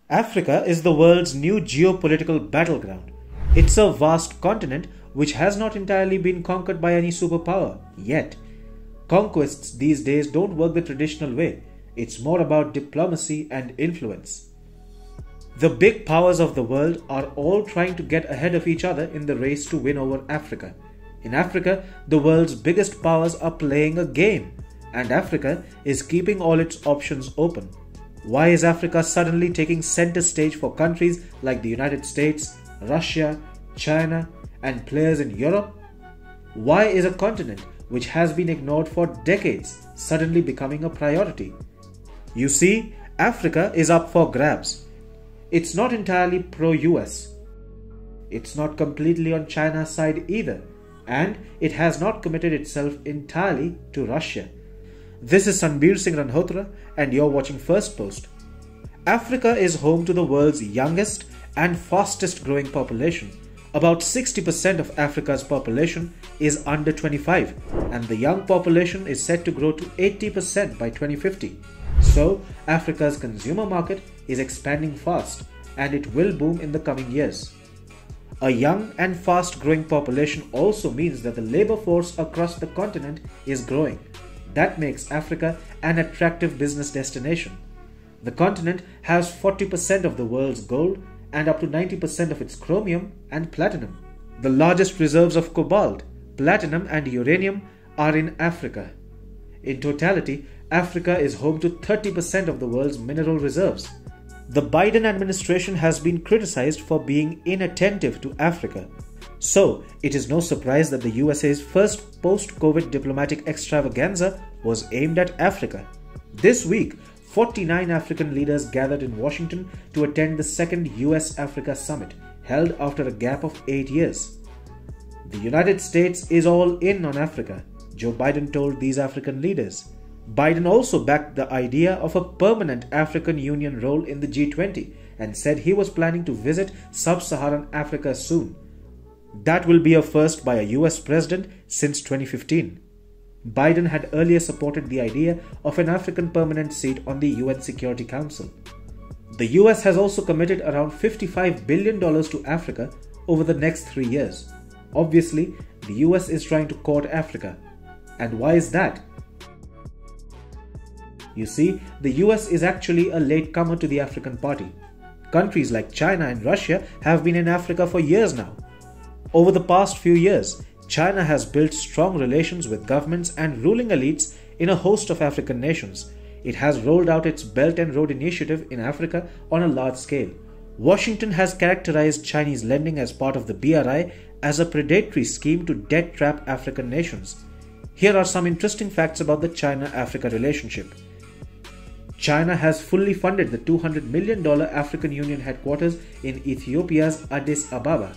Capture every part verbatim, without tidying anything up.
Africa is the world's new geopolitical battleground. It's a vast continent which has not entirely been conquered by any superpower yet. Conquests these days don't work the traditional way. It's more about diplomacy and influence. The big powers of the world are all trying to get ahead of each other in the race to win over Africa. In Africa, the world's biggest powers are playing a game, and Africa is keeping all its options open. Why is Africa suddenly taking center stage for countries like the United States, Russia, China, and players in Europe? Why is a continent which has been ignored for decades suddenly becoming a priority? You see, Africa is up for grabs. It's not entirely pro-U S. It's not completely on China's side either, and it has not committed itself entirely to Russia. This is Sanbir Singh Ranhotra and you're watching First Post. Africa is home to the world's youngest and fastest growing population. About sixty percent of Africa's population is under twenty-five, and the young population is set to grow to eighty percent by twenty fifty. So, Africa's consumer market is expanding fast, and it will boom in the coming years. A young and fast growing population also means that the labor force across the continent is growing. That makes Africa an attractive business destination. The continent has forty percent of the world's gold and up to ninety percent of its chromium and platinum. The largest reserves of cobalt, platinum and uranium are in Africa. In totality, Africa is home to thirty percent of the world's mineral reserves. The Biden administration has been criticized for being inattentive to Africa. So, it is no surprise that the U S A's first post-COVID diplomatic extravaganza was aimed at Africa. This week, forty-nine African leaders gathered in Washington to attend the second U S Africa Summit, held after a gap of eight years. The United States is all in on Africa, Joe Biden told these African leaders. Biden also backed the idea of a permanent African Union role in the G twenty and said he was planning to visit sub-Saharan Africa soon. That will be a first by a U S president since twenty fifteen. Biden had earlier supported the idea of an African permanent seat on the U N Security Council. The U S has also committed around fifty-five billion dollars to Africa over the next three years. Obviously, the U S is trying to court Africa. And why is that? You see, the U S is actually a latecomer to the African party. Countries like China and Russia have been in Africa for years now. Over the past few years, China has built strong relations with governments and ruling elites in a host of African nations. It has rolled out its Belt and Road Initiative in Africa on a large scale. Washington has characterized Chinese lending as part of the B R I as a predatory scheme to debt trap African nations. Here are some interesting facts about the China-Africa relationship. China has fully funded the two hundred million dollars African Union headquarters in Ethiopia's Addis Ababa.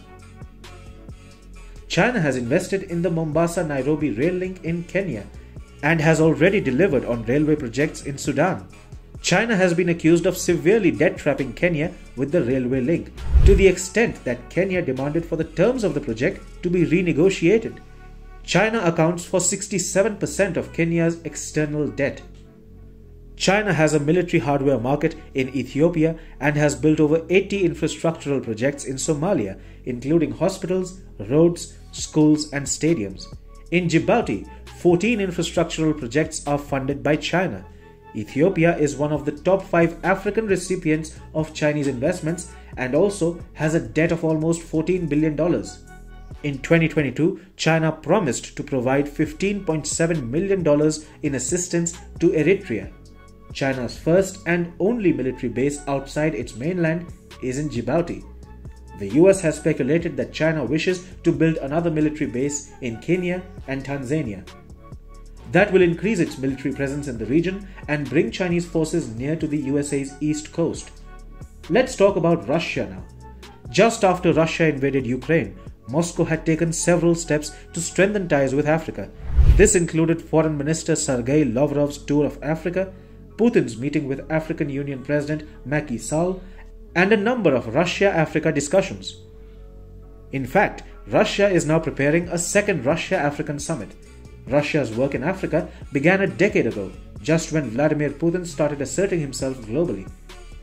China has invested in the Mombasa-Nairobi rail link in Kenya and has already delivered on railway projects in Sudan. China has been accused of severely debt-trapping Kenya with the railway link, to the extent that Kenya demanded for the terms of the project to be renegotiated. China accounts for sixty-seven percent of Kenya's external debt. China has a military hardware market in Ethiopia and has built over eighty infrastructural projects in Somalia, including hospitals, roads, schools, and stadiums. In Djibouti, fourteen infrastructural projects are funded by China. Ethiopia is one of the top five African recipients of Chinese investments and also has a debt of almost fourteen billion dollars. In twenty twenty-two, China promised to provide fifteen point seven million dollars in assistance to Eritrea. China's first and only military base outside its mainland is in Djibouti. The U S has speculated that China wishes to build another military base in Kenya and Tanzania. That will increase its military presence in the region and bring Chinese forces near to the U S A's east coast. Let's talk about Russia now. Just after Russia invaded Ukraine, Moscow had taken several steps to strengthen ties with Africa. This included Foreign Minister Sergei Lavrov's tour of Africa, Putin's meeting with African Union President Macky Sall, and a number of Russia-Africa discussions. In fact, Russia is now preparing a second Russia-African summit. Russia's work in Africa began a decade ago, just when Vladimir Putin started asserting himself globally.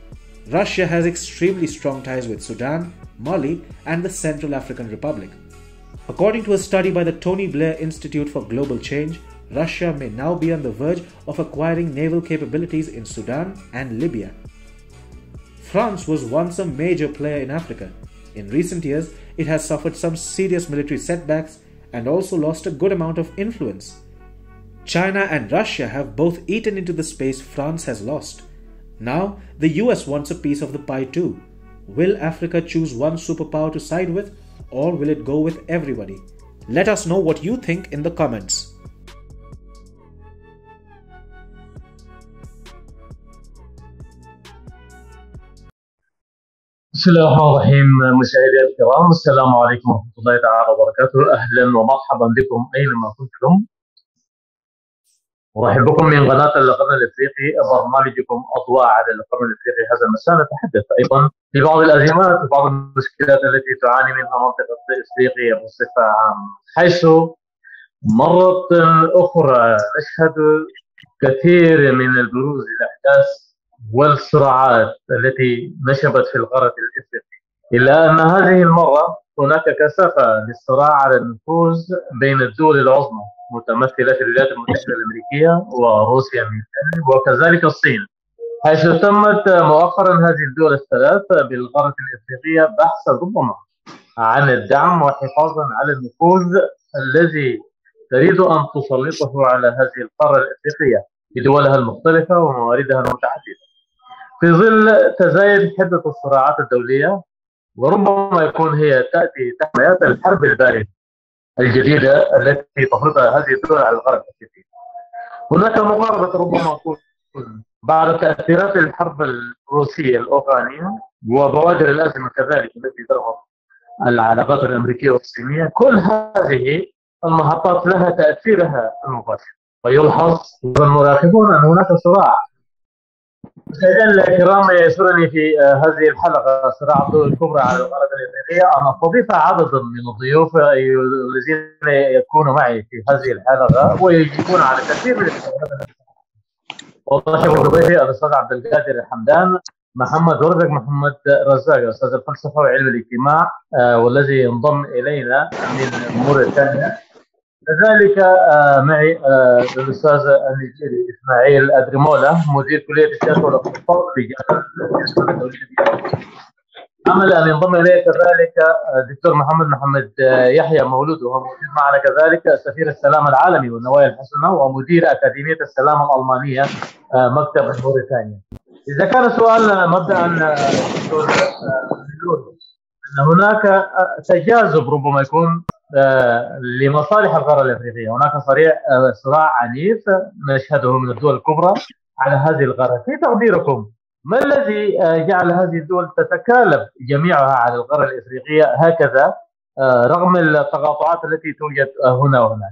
Russia has extremely strong ties with Sudan, Mali, and the Central African Republic. According to a study by the Tony Blair Institute for Global Change, Russia may now be on the verge of acquiring naval capabilities in Sudan and Libya. France was once a major player in Africa. In recent years, it has suffered some serious military setbacks and also lost a good amount of influence. China and Russia have both eaten into the space France has lost. Now, the U S wants a piece of the pie too. Will Africa choose one superpower to side with, or will it go with everybody? Let us know what you think in the comments. بسم الله الرحمن الرحيم. مشاهدي الكرام، السلام عليكم ورحمة الله تعالى وبركاته. أهلا ومرحبا بكم أينما كنتم. أرحب بكم من قناة القرن الإفريقي، برنامجكم أضواء على القرن الإفريقي. هذا المساء نتحدث أيضا في بعض الأزمات وبعض المشكلات التي تعاني منها منطقة إفريقيا بصفة عامة، حيث مرة أخرى نشهد كثير من البروز الأحداث والصراعات التي نشبت في القارة الإفريقية، إلا أن هذه المرة هناك كثافة للصراع على النفوذ بين الدول العظمى متمثلة في الولايات المتحدة الأمريكية وروسيا من جانب، وكذلك الصين، حيث تمت مؤخرا هذه الدول الثلاث بالقارة الإفريقية بحثا ربما عن الدعم وحفاظا على النفوذ الذي تريد أن تسلطه على هذه القارة الإفريقية بدولها المختلفة ومواردها المتعددة، في ظل تزايد حدة الصراعات الدولية، وربما يكون هي تأتي تحت حمايات الحرب الباردة الجديدة التي تفرضها هذه الدول على الغرب الأفريقي. هناك مقاربة ربما تكون بعد تأثيرات الحرب الروسية الأوكرانية وبوادر الأزمة كذلك التي تضغط العلاقات الأمريكية والصينية. كل هذه المحطات لها تأثيرها المباشر، ويلحظ المراقبون أن هناك صراع. مشاهدينا الكرام، يسرني في هذه الحلقة صراع الدول الكبرى على القارة الإفريقية أن أستضيف عددا من الضيوف الذين يكونوا معي في هذه الحلقة ويجيبون على كثير من السؤالات. أرحب بضيفي الأستاذ عبد القادر الحمدان، محمد ورزق محمد رزاق، أستاذ الفلسفة وعلم الاجتماع، والذي ينضم إلينا من موريتانيا. كذلك معي الاستاذ النيجيري اسماعيل ادريمولا، مدير كليه السياسه والاقتصاد في جامعه الدوليه. امل ان ينضم الي كذلك الدكتور محمد محمد يحيى مولود، وهو موجود معنا كذلك، سفير السلام العالمي والنوايا الحسنه ومدير اكاديميه السلام الالمانيه مكتب موريتانيا. اذا كان سؤالنا مبدأ دكتور ان هناك تجاذب ربما يكون لمصالح القارة الأفريقية، هناك صريع صراع عنيف نشهده من الدول الكبرى على هذه القارة. في تقديركم ما الذي جعل هذه الدول تتكالب جميعها على القارة الأفريقية هكذا رغم التقاطعات التي توجد هنا وهناك؟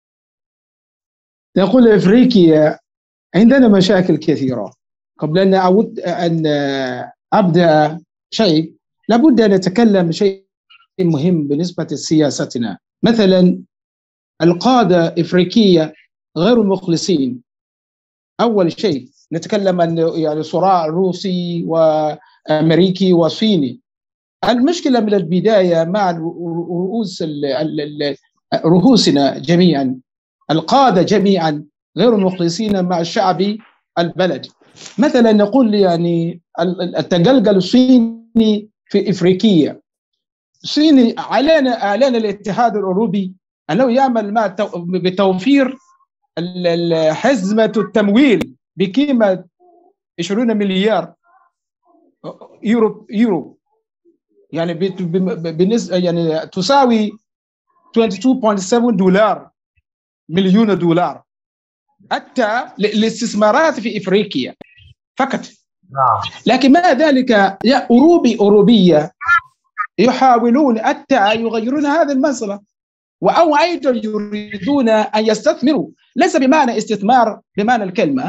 نقول أفريقيا عندنا مشاكل كثيرة. قبل أن أود أن أبدأ شيء لابد أن نتكلم شيء مهم بالنسبة لسياستنا. مثلا القادة الإفريقية غير مخلصين. أول شيء نتكلم عن يعني صراع روسي وأمريكي وصيني. المشكلة من البداية مع رؤوس رؤوسنا جميعا، القادة جميعا غير مخلصين مع شعب البلد. مثلا نقول يعني التقلقل الصيني في إفريقيا. الصين اعلن اعلن الاتحاد الاوروبي انه يعمل مع بتوفير حزمه التمويل بقيمه عشرين مليار يورو يورو يعني بالنسبه يعني تساوي اثنين وعشرين فاصلة سبعة دولار مليون دولار حتى للاستثمارات في افريقيا فقط. لكن مع ذلك يا اوروبي اوروبيه يحاولون حتى يغيرون هذا المسألة، أو أيضا يريدون أن يستثمروا، ليس بمعنى استثمار بمعنى الكلمة،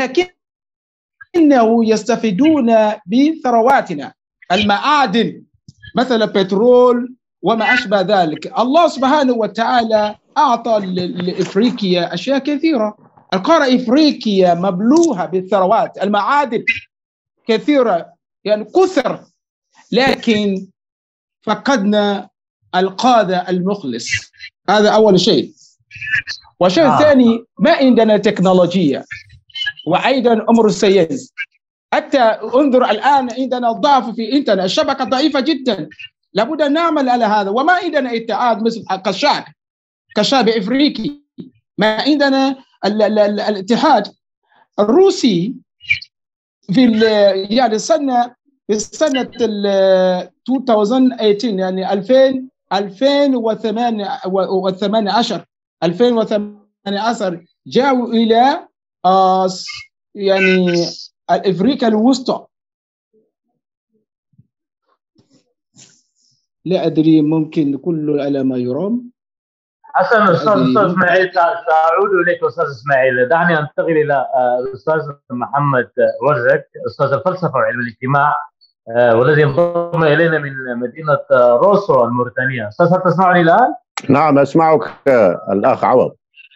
لكنه يستفيدون بثرواتنا المعادن مثل البترول وما أشبه ذلك. الله سبحانه وتعالى أعطى لإفريقيا أشياء كثيرة. القارة إفريقيا مبلوها بالثروات، المعادن كثيرة يعني كثر، لكن فقدنا القادة المخلص. هذا أول شيء. والشيء آه. الثاني، ما عندنا تكنولوجيا، وأيضا أمر السياسة. حتى انظر الآن عندنا ضعف في الإنترنت، الشبكة ضعيفة جدا، لابد أن نعمل على هذا. وما عندنا اتحاد مثل كشعب كشعب إفريقي، ما عندنا ال ال ال الاتحاد الروسي في يعني السنة في سنة ألفين وثمانية عشر، يعني ألفين ألفين وثمانية عشر ألفين وثمانية عشر جاءوا إلى آه يعني أفريقيا الوسطى. لا أدري، ممكن كل على ما يرام. حسن، أستاذ أستاذ إسماعيل، سأعود إليك أستاذ إسماعيل. دعني أنتقل إلى الأستاذ محمد ورزق، أستاذ الفلسفة وعلم الاجتماع، والذي انضم إلينا من مدينة روسو الموريتانية. أستاذ، هل تسمعني الآن؟ نعم أسمعك الأخ عوض.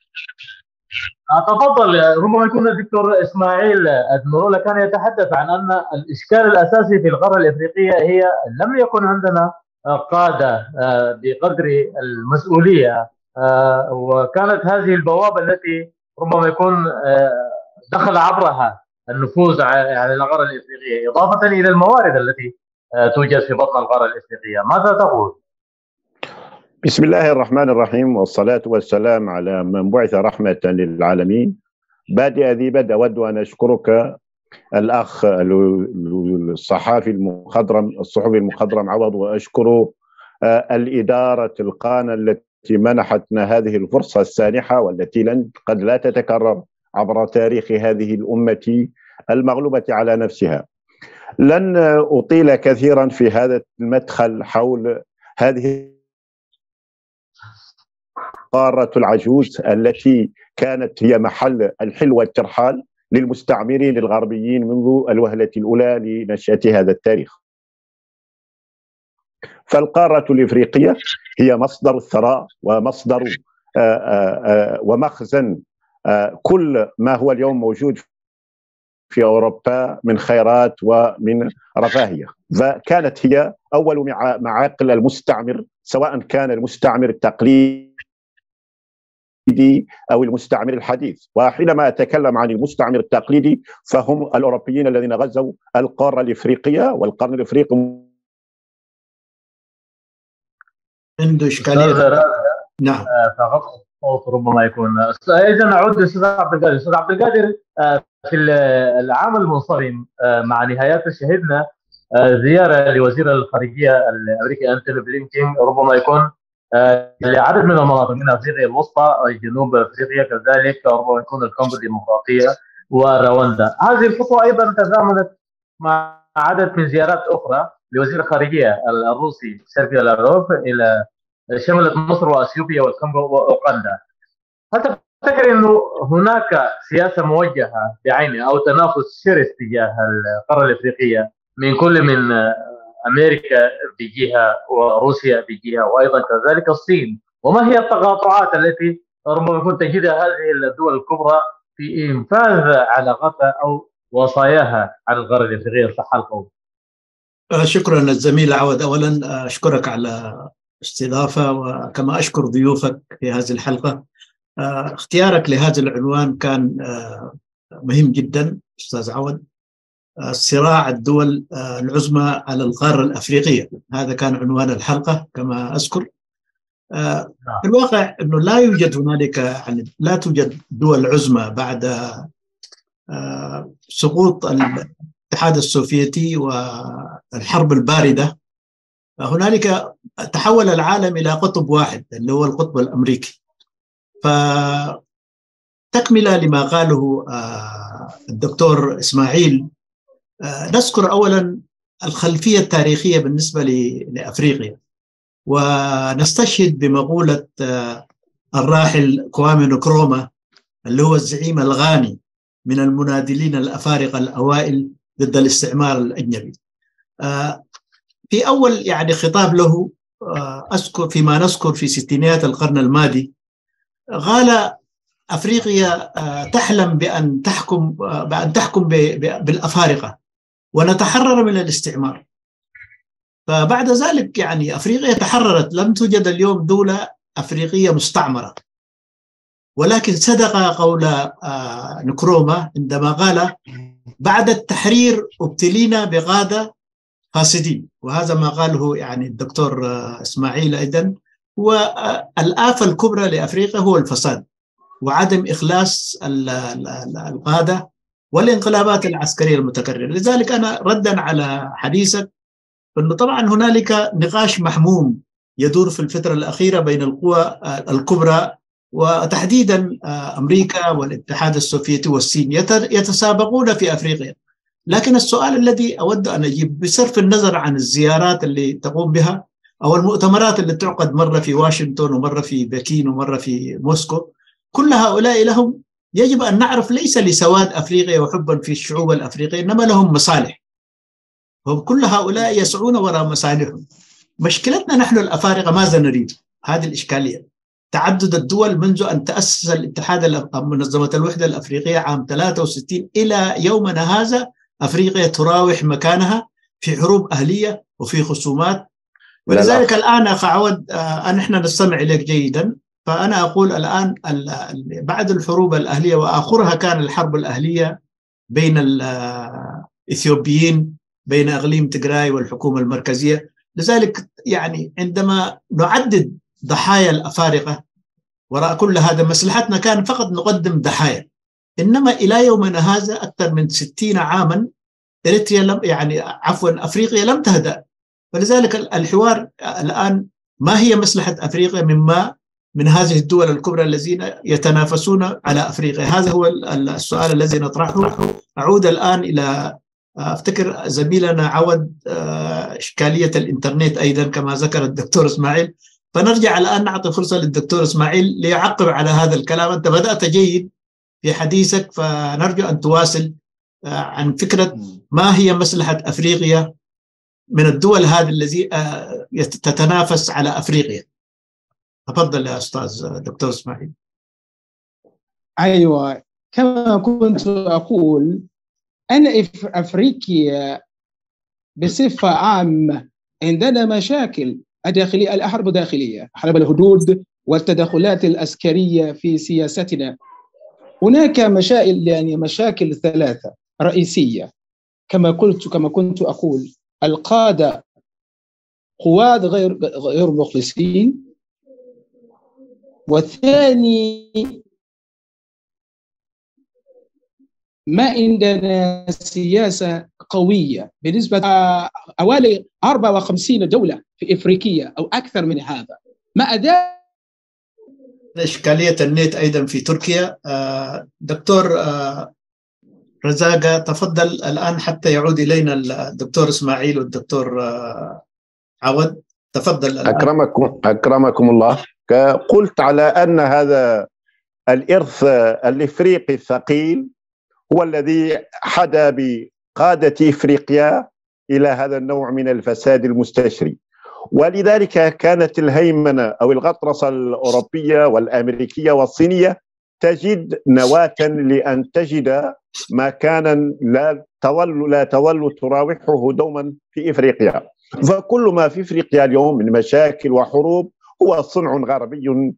تفضل. ربما يكون الدكتور إسماعيل أدمرولا كان يتحدث عن أن الإشكال الأساسي في القارة الإفريقية هي لم يكن عندنا قادة بقدر المسؤولية، وكانت هذه البوابة التي ربما يكون دخل عبرها النفوذ على القارة الإفريقية، إضافة إلى الموارد التي توجد في بطن القارة الإفريقية. ماذا تقول؟ بسم الله الرحمن الرحيم، والصلاة والسلام على من بعث رحمة للعالمين. بادئ ذي بدء، أود أن أشكرك الأخ الصحافي المخضرم الصحفي المخضرم عوض، وأشكر الإدارة القانة التي منحتنا هذه الفرصة السانحة، والتي لن قد لا تتكرر عبر تاريخ هذه الأمة المغلوبة على نفسها. لن أطيل كثيرا في هذا المدخل حول هذه القارة العجوز التي كانت هي محل الحل والترحال للمستعمرين الغربيين منذ الوهلة الأولى لنشأة هذا التاريخ. فالقارة الإفريقية هي مصدر الثراء ومصدر آآ آآ ومخزن كل ما هو اليوم موجود في أوروبا من خيرات ومن رفاهية. فكانت هي أول معاقل المستعمر، سواء كان المستعمر التقليدي أو المستعمر الحديث. وحينما أتكلم عن المستعمر التقليدي فهم الأوروبيين الذين غزوا القارة الإفريقية، والقرن الإفريقي عنده إشكالية. نعم. فقط الصوت ربما يكون. إذا نعود للأستاذ عبد القادر. أستاذ عبد القادر، في العام المنصرم مع نهايات شهدنا زيارة لوزير الخارجية الأمريكي أنتوني بلينكين، ربما يكون لعدد من المناطق من افريقيا الوسطى، جنوب افريقيا كذلك، ربما يكون الكونغو الديمقراطيه ورواندا. هذه الخطوه ايضا تزامنت مع عدد من زيارات اخرى لوزير الخارجيه الروسي سيرجي لافروف الى شملت مصر واثيوبيا والكونغو واوغندا. هل تفتكر انه هناك سياسه موجهه بعينها او تنافس شرس تجاه القاره الافريقيه من كل من أمريكا بجهة وروسيا بجهة وأيضا كذلك الصين؟ وما هي التقاطعات التي ربما يكون تجدها هذه الدول الكبرى في إنفاذ علاقاتها أو وصاياها على القارة الإفريقية الصحة القومي؟ شكرا الزميل عوض. أولا أشكرك على الاستضافة، وكما أشكر ضيوفك في هذه الحلقة. اختيارك لهذا العنوان كان مهم جدا أستاذ عوض. صراع الدول العظمى على القارة الأفريقية، هذا كان عنوان الحلقة كما أذكر. في الواقع أنه لا يوجد هنالك، يعني لا توجد دول عظمى بعد سقوط الاتحاد السوفيتي والحرب الباردة. هنالك تحول العالم إلى قطب واحد اللي هو القطب الأمريكي. فتكملة لما قاله الدكتور إسماعيل، نذكر أولا الخلفية التاريخية بالنسبة لأفريقيا، ونستشهد بمقولة الراحل كوامي نكروما اللي هو الزعيم الغاني من المناضلين الأفارقة الأوائل ضد الاستعمار الأجنبي. في أول يعني خطاب له أذكر فيما نذكر في ستينيات القرن الماضي، قال أفريقيا تحلم بأن تحكم بأن تحكم بالأفارقة، ونتحرر من الاستعمار. فبعد ذلك يعني أفريقيا تحررت، لم توجد اليوم دولة أفريقية مستعمرة. ولكن صدق قول نكرومة عندما قال بعد التحرير ابتلينا بغادة فاسدين، وهذا ما قاله يعني الدكتور إسماعيل أيضا. والآفة الكبرى لأفريقيا هو الفساد وعدم إخلاص القادة والانقلابات العسكرية المتكررة. لذلك أنا ردا على حديثك أنه طبعا هنالك نقاش محموم يدور في الفترة الأخيرة بين القوى الكبرى، وتحديدا أمريكا والاتحاد السوفيتي والصين يتسابقون في أفريقيا. لكن السؤال الذي أود أن أجيب بصرف النظر عن الزيارات اللي تقوم بها أو المؤتمرات اللي تعقد مرة في واشنطن ومرة في بكين ومرة في موسكو، كل هؤلاء لهم يجب أن نعرف ليس لسواد أفريقيا وحبا في الشعوب الأفريقية، إنما لهم مصالح. هم كل هؤلاء يسعون وراء مصالحهم. مشكلتنا نحن الأفارقة ماذا نريد؟ هذه الإشكالية. تعدد الدول منذ أن تأسس الاتحاد منظمة الوحدة الأفريقية عام ثلاثة وستين إلى يومنا هذا، أفريقيا تراوح مكانها في حروب أهلية وفي خصومات. ولذلك الآن أخ عود آه نحن نستمع إليك جيدا، فأنا أقول الآن بعد الحروب الأهلية وآخرها كان الحرب الأهلية بين الإثيوبيين بين إقليم تجراي والحكومة المركزية. لذلك يعني عندما نعدد ضحايا الأفارقة وراء كل هذا مصلحتنا كان فقط نقدم ضحايا، إنما إلى يومنا هذا أكثر من ستين عاما إريتريا لم يعني عفوا أفريقيا لم تهدأ. فلذلك الحوار الآن ما هي مصلحة أفريقيا مما من هذه الدول الكبرى الذين يتنافسون على أفريقيا؟ هذا هو السؤال الذي نطرحه. أعود الآن إلى أفتكر زميلنا عود إشكالية الإنترنت أيضا كما ذكر الدكتور إسماعيل، فنرجع الآن نعطي فرصة للدكتور إسماعيل ليعقب على هذا الكلام. أنت بدأت جيد في حديثك، فنرجو أن تواصل عن فكرة ما هي مصلحة أفريقيا من الدول هذه التي تتنافس على أفريقيا. تفضل يا أستاذ دكتور إسماعيل. أيوة، كما كنت أقول أن أفريقيا بصفة عامة عندنا مشاكل داخلية، الحرب داخلية، حرب الحدود والتدخلات العسكرية في سياستنا. هناك مشاكل يعني مشاكل ثلاثة رئيسية كما قلت كما كنت أقول: القادة قواد غير غير مخلصين، والثاني ما عندنا سياسة قوية بالنسبة حوالي أربعة وخمسين دولة في إفريقيا أو أكثر من هذا. ما ذلك إشكالية النت أيضا في تركيا. دكتور رزاقة تفضل الآن حتى يعود إلينا الدكتور إسماعيل والدكتور عود. تفضل الآن. أكرمكم أكرمكم الله. قلت على أن هذا الإرث الإفريقي الثقيل هو الذي حدا بقادة إفريقيا إلى هذا النوع من الفساد المستشري، ولذلك كانت الهيمنة أو الغطرسة الأوروبية والأمريكية والصينية تجد نواة لأن تجد مكانا لا تظل لا تظل تراوحه دوما في إفريقيا. فكل ما في إفريقيا اليوم من مشاكل وحروب هو صنع غربي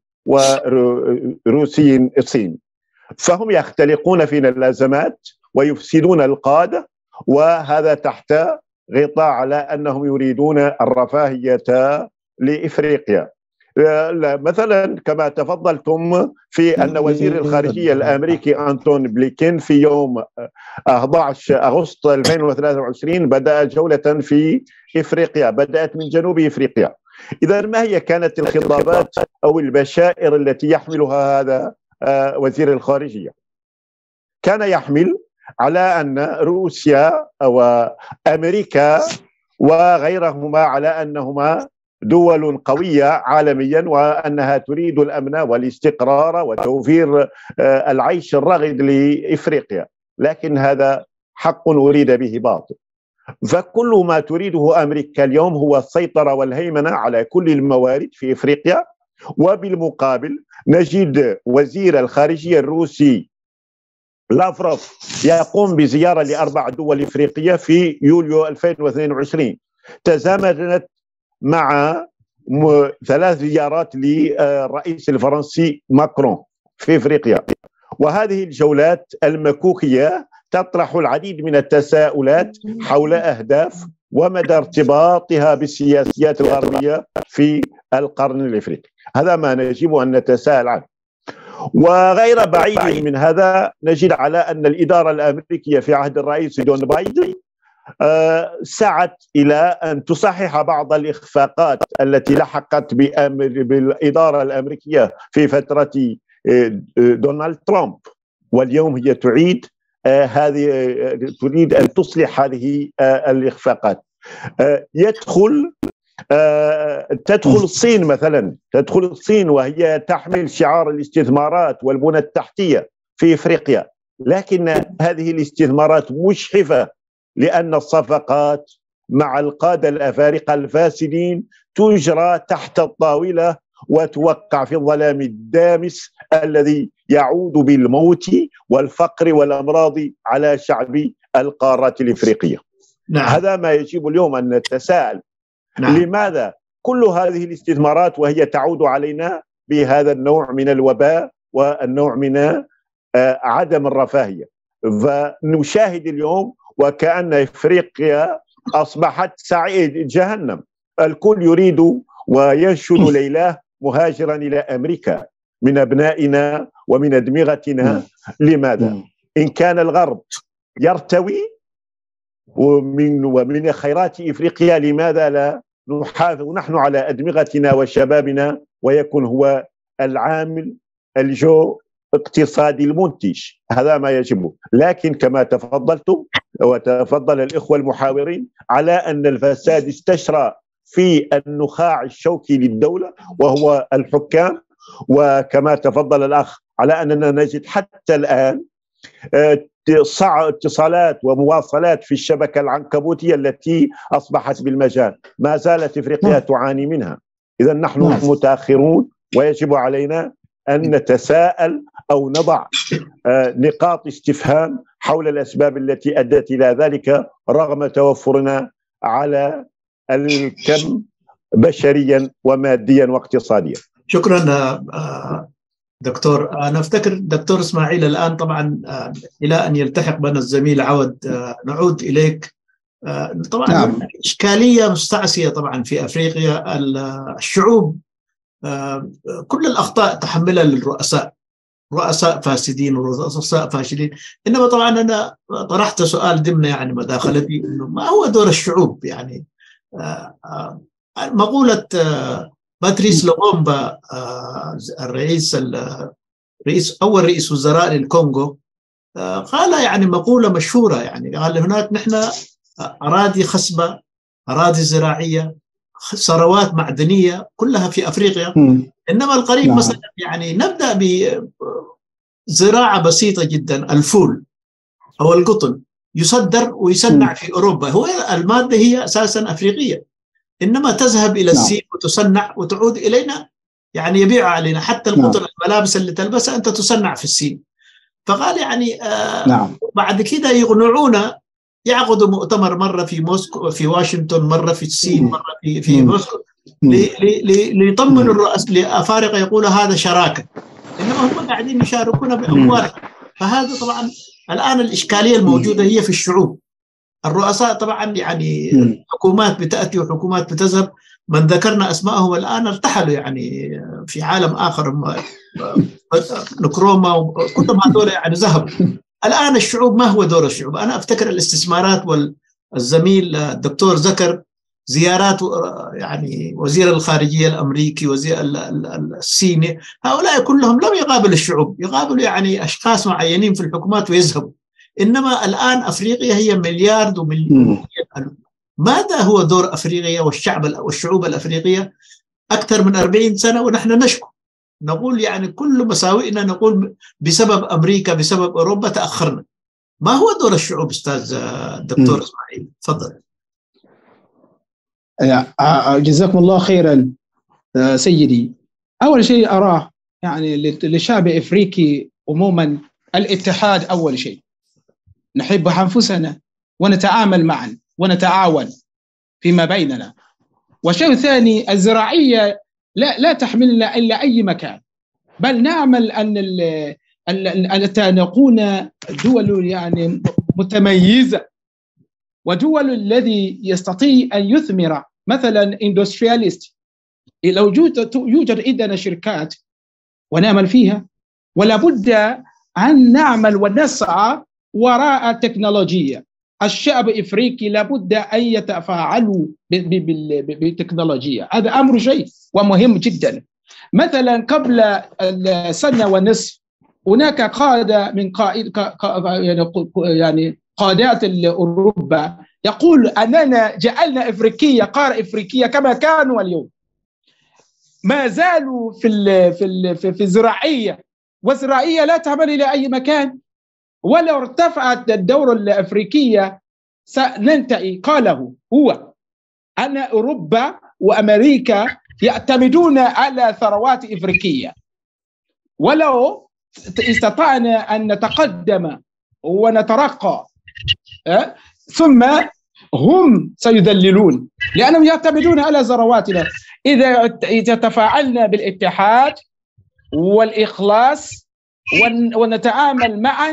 وروسي صيني، فهم يختلقون فينا الأزمات ويفسدون القادة، وهذا تحت غطاء على أنهم يريدون الرفاهية لإفريقيا. مثلا كما تفضلتم في أن وزير الخارجية الأمريكي أنتون بلينكين في يوم أحد عشر أغسطس ألفين وثلاثة وعشرين بدأ جولة في إفريقيا، بدأت من جنوب إفريقيا. إذا ما هي كانت الخطابات أو البشائر التي يحملها هذا وزير الخارجية؟ كان يحمل على أن روسيا وأمريكا وغيرهما على أنهما دول قوية عالميا، وأنها تريد الأمن والاستقرار وتوفير العيش الرغد لإفريقيا، لكن هذا حق أريد به باطل. فكل ما تريده أمريكا اليوم هو السيطرة والهيمنة على كل الموارد في إفريقيا، وبالمقابل نجد وزير الخارجية الروسي لافروف يقوم بزيارة لأربع دول إفريقية في يوليو ألفين واثنين وعشرين، تزامنت مع ثلاث زيارات للرئيس الفرنسي ماكرون في إفريقيا. وهذه الجولات المكوكية تطرح العديد من التساؤلات حول أهداف ومدى ارتباطها بالسياسيات الغربية في القرن الإفريقي. هذا ما نجب أن نتساءل عنه. وغير بعيد من هذا نجد على أن الإدارة الأمريكية في عهد الرئيس جون بايدن سعت إلى أن تصحح بعض الإخفاقات التي لحقت بالإدارة الأمريكية في فترة دونالد ترامب، واليوم هي تعيد هذه تريد أن تصلح هذه الإخفاقات. يدخل تدخل الصين مثلا، تدخل الصين وهي تحمل شعار الاستثمارات والبنى التحتية في إفريقيا، لكن هذه الاستثمارات مشحفة لأن الصفقات مع القادة الأفارقة الفاسدين تجرى تحت الطاولة وتوقع في الظلام الدامس الذي يعود بالموت والفقر والأمراض على شعب القارة الإفريقية. نعم. هذا ما يجب اليوم أن نتساءل. نعم. لماذا كل هذه الاستثمارات وهي تعود علينا بهذا النوع من الوباء والنوع من عدم الرفاهية؟ فنشاهد اليوم وكأن إفريقيا أصبحت سعيد جهنم، الكل يريد وينشد ليلاه مهاجرا إلى أمريكا من أبنائنا ومن أدمغتنا. لماذا؟ إن كان الغرب يرتوي ومن ومن خيرات إفريقيا، لماذا لا نحافظ نحن على أدمغتنا وشبابنا ويكون هو العامل الجو اقتصادي المنتج؟ هذا ما يجب. لكن كما تفضلتم وتفضل الإخوة المحاورين على أن الفساد استشرى في النخاع الشوكي للدولة وهو الحكام، وكما تفضل الأخ على أننا نجد حتى الآن اتصالات ومواصلات في الشبكة العنكبوتية التي أصبحت بالمجال، ما زالت إفريقيا تعاني منها. إذا نحن متأخرون ويجب علينا أن نتساءل أو نضع نقاط استفهام حول الأسباب التي أدت إلى ذلك رغم توفرنا على الكم بشريا وماديا واقتصاديا. شكرا دكتور. أنا أفتكر دكتور إسماعيل الآن طبعا إلى أن يلتحق بنا الزميل عود نعود إليك. طبعا نعم. إشكالية مستعصية طبعا في أفريقيا، الشعوب كل الأخطاء تحملها للرؤساء، رؤساء فاسدين ورؤساء فاشلين. إنما طبعا أنا طرحت سؤال ضمن يعني مداخلتي إنه ما هو دور الشعوب؟ يعني مقولة باتريس لومومبا الرئيس الرئيس أول رئيس وزراء للكونغو قال يعني مقولة مشهورة، يعني قال هناك نحن أراضي خصبة، أراضي زراعية، ثروات معدنية كلها في أفريقيا، إنما القريب نعم. مثلا يعني نبدأ بزراعة بسيطة جدا، الفول أو القطن يصدر ويصنع في أوروبا، هو المادة هي أساسا أفريقية، إنما تذهب إلى الصين نعم. وتصنع وتعود إلينا، يعني يبيع علينا حتى القطن نعم. الملابس اللي تلبسها أنت تصنع في الصين. فقال يعني آه نعم. بعد كده يقنعونا، يعقدوا مؤتمر مرة في موسكو، في واشنطن، مرة في الصين، مرة في في موسكو، ليطمنوا الرؤساء لأفارقة، يقولوا هذا شراكة، إنما هم قاعدين يشاركون بأموالهم. فهذا طبعا الآن الإشكالية الموجودة هي في الشعوب. الرؤساء طبعا يعني حكومات بتأتي وحكومات بتذهب، من ذكرنا أسمائهم الآن ارتحلوا يعني في عالم آخر، نكروما وكلهم هذول يعني ذهبوا. الآن الشعوب، ما هو دور الشعوب؟ أنا أفتكر الاستثمارات، والزميل الدكتور ذكر زيارات يعني وزير الخارجية الأمريكي، وزير الصيني، هؤلاء كلهم لم يقابلوا الشعوب، يقابلوا يعني أشخاص معينين في الحكومات ويذهبوا. إنما الآن أفريقيا هي مليار ومليون. ماذا هو دور أفريقيا والشعب والشعوب الأفريقية؟ أكثر من أربعين سنة ونحن نشكو، نقول يعني كل مساوئنا نقول بسبب أمريكا، بسبب أوروبا تأخرنا. ما هو دور الشعوب أستاذ الدكتور إسماعيل؟ تفضل. جزاكم الله خيرا سيدي. أول شيء أراه يعني للشعب الأفريقي عموما الاتحاد أول شيء، نحب أنفسنا ونتعامل معا ونتعاون فيما بيننا. والشيء الثاني الزراعية لا لا تحملنا إلا أي مكان، بل نعمل أن أن نكون دول يعني متميزة، ودول الذي يستطيع أن يثمر مثلا اندسترياليست. لو يوجد عندنا شركات ونعمل فيها، ولا بد أن نعمل ونسعى وراء التكنولوجيا. الشعب الإفريقي لابد أن يتفاعلوا بالتكنولوجيا، هذا أمر شيء ومهم جدا. مثلا قبل سنة ونصف هناك قادة من قائد يعني قادات أوروبا يقول أننا جعلنا إفريقيا قارة إفريقية كما كانوا اليوم، ما زالوا في في في الزراعية، والزراعية لا تعمل إلى أي مكان. ولو ارتفعت الدورة الأفريقية سننتهي. قاله هو أن أوروبا وأمريكا يعتمدون على ثروات إفريقية، ولو استطعنا أن نتقدم ونترقى ثم هم سيذللون، لأنهم يعتمدون على ثرواتنا. إذا تفاعلنا بالاتحاد والإخلاص ونتعامل معا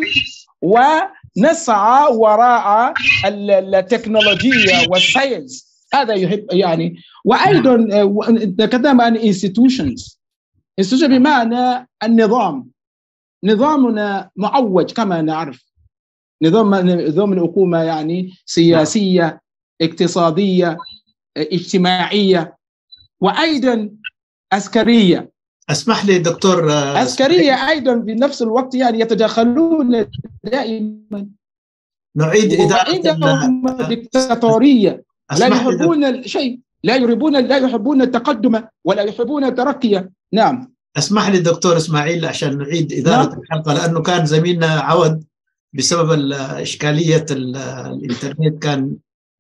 ونسعى وراء التكنولوجيا والساينس، هذا يحب يعني. وأيضا تكلم عن institutions institution بمعنى النظام. نظامنا معوج كما نعرف، نظام نظام الحكومة يعني سياسية اقتصادية اجتماعية وأيضا عسكرية. اسمح لي دكتور، عسكرية أيضا بنفس الوقت، يعني يتدخلون دائما. نعيد إدارة عندهم ديكتاتورية، لا يحبون الشيء، لا يحبون لا يحبون التقدم ولا يحبون الترقية. نعم. اسمح لي دكتور إسماعيل عشان نعيد إدارة نعم. الحلقة، لأنه كان زميلنا عود بسبب إشكالية الإنترنت كان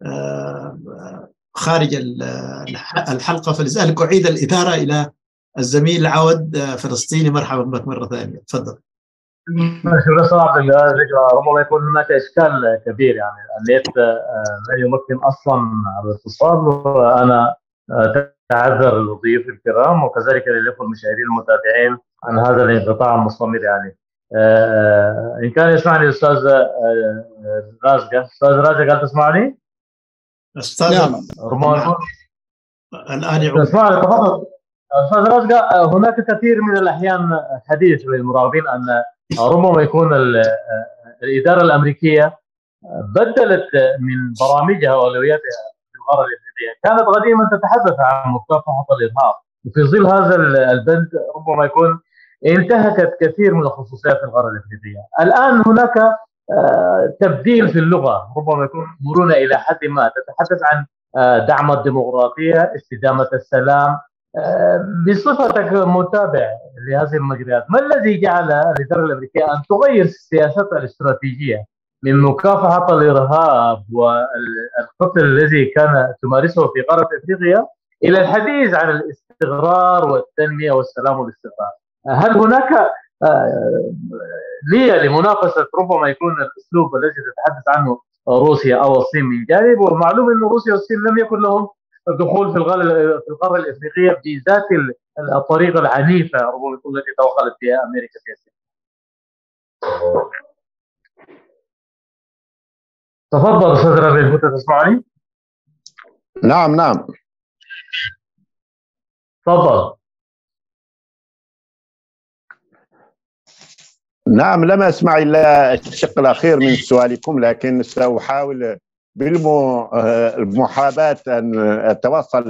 خارج الحلقة، فلذلك أعيد الإدارة إلى الزميل عود فلسطيني. مرحبا بك مرة ثانية، تفضل. شكرا صراحة. ربما يكون هناك إشكال كبير، يعني النت لا يمكن أصلا الاتصال، وأنا أعتذر للضيوف الكرام وكذلك للإخوة المشاهدين المتابعين عن هذا الانقطاع المستمر. يعني إن كان يسمعني الأستاذ رازقة. أستاذ رازقة، هل تسمعني؟ أستاذ نعم. ربما الآن يعود. تسمعني، تفضل. أستاذ رازقة، هناك كثير من الأحيان حديث للمراقبين أن ربما يكون الإدارة الأمريكية بدلت من برامجها وأولوياتها في القارة الإفريقية. كانت قديما تتحدث عن مكافحة الإرهاب، وفي ظل هذا البند ربما يكون انتهكت كثير من الخصوصيات في القارة الإفريقية. الآن هناك تبديل في اللغة، ربما يكون مرونة إلى حد ما، تتحدث عن دعم الديمقراطية، استدامة السلام. بصفتك متابع لهذه المجريات، ما الذي جعل الإدارة الأمريكية أن تغير سياستها الاستراتيجية من مكافحة الإرهاب والقتل الذي كان تمارسه في قارة أفريقيا إلى الحديث عن الاستقرار والتنمية والسلام والاستقرار؟ هل هناك نية لمنافسة ربما يكون الأسلوب الذي تتحدث عنه روسيا أو الصين من جانب؟ ومعلوم أن روسيا والصين لم يكن لهم الدخول في في القاره الافريقيه بذات الطريقه العنيفه ربما تكون التي توغلت فيها امريكا سياسيا. تفضل استاذ ربيع، كنت تسمعني؟ نعم نعم تفضل. نعم، لم اسمع الا الشق الاخير من سؤالكم، لكن ساحاول بالمحاباة أن أتوصل.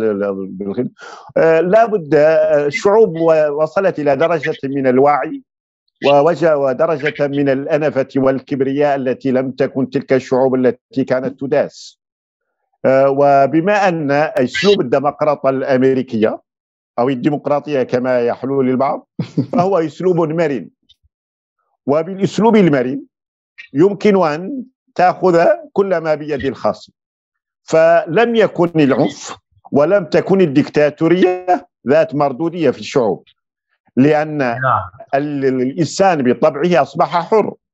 لابد الشعوب وصلت إلى درجة من الوعي ودرجة من الأنفة والكبرياء التي لم تكن تلك الشعوب التي كانت تداس. وبما أن أسلوب الديمقراطية الأمريكية أو الديمقراطية كما يحلو للبعض فهو أسلوب مرن، وبالأسلوب المرن يمكن أن تأخذ كل ما بيد الخاص. فلم يكن العنف ولم تكن الدكتاتورية ذات مردودية في الشعوب، لأن الإنسان بطبعه أصبح حر،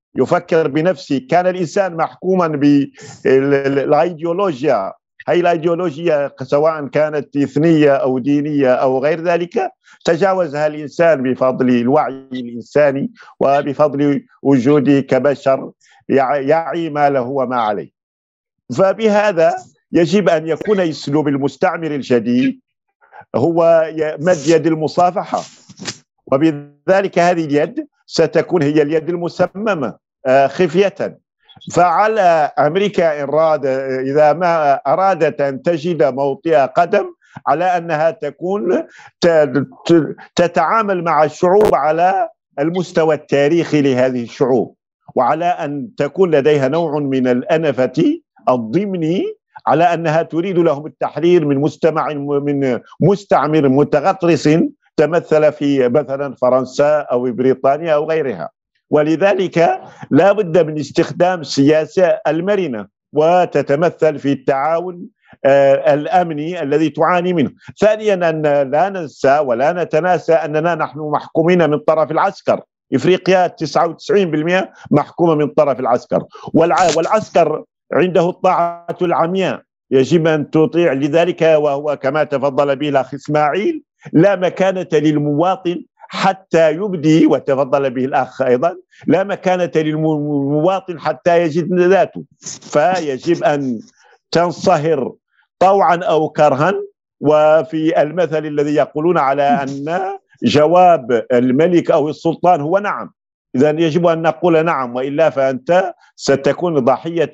يفكر بنفسه، كان الإنسان محكوما بالأيديولوجيا. هي الأيديولوجيا سواء كانت إثنية أو دينية أو غير ذلك تجاوزها الإنسان بفضل الوعي الإنساني وبفضل وجوده كبشر يعي ما له وما عليه. فبهذا يجب أن يكون أسلوب المستعمر الجديد هو مد يد المصافحة، وبذلك هذه اليد ستكون هي اليد المسممة خفية. فعلى أمريكا إن راد إذا ما أرادت أن تجد موطئ قدم على أنها تكون تتعامل مع الشعوب على المستوى التاريخي لهذه الشعوب، وعلى أن تكون لديها نوع من الأنفة الضمني على أنها تريد لهم التحرير من مجتمع من مستعمر متغطرس تمثل في مثلا فرنسا أو بريطانيا أو غيرها. ولذلك لا بد من استخدام السياسة المرنة وتتمثل في التعاون آه الأمني الذي تعاني منه. ثانيا أن لا ننسى ولا نتناسى أننا نحن محكومين من طرف العسكر. إفريقيا تسعة وتسعين بالمئة محكومة من طرف العسكر، والعسكر عنده الطاعة العمياء، يجب أن تطيع. لذلك وهو كما تفضل به الأخ إسماعيل لا مكانة للمواطن حتى يبدي، وتفضل به الأخ أيضا لا مكانة للمواطن حتى يجد ذاته. فيجب أن تنصهر طوعا أو كرها. وفي المثل الذي يقولون على أن جواب الملك أو السلطان هو نعم، إذا يجب أن نقول نعم، وإلا فأنت ستكون ضحية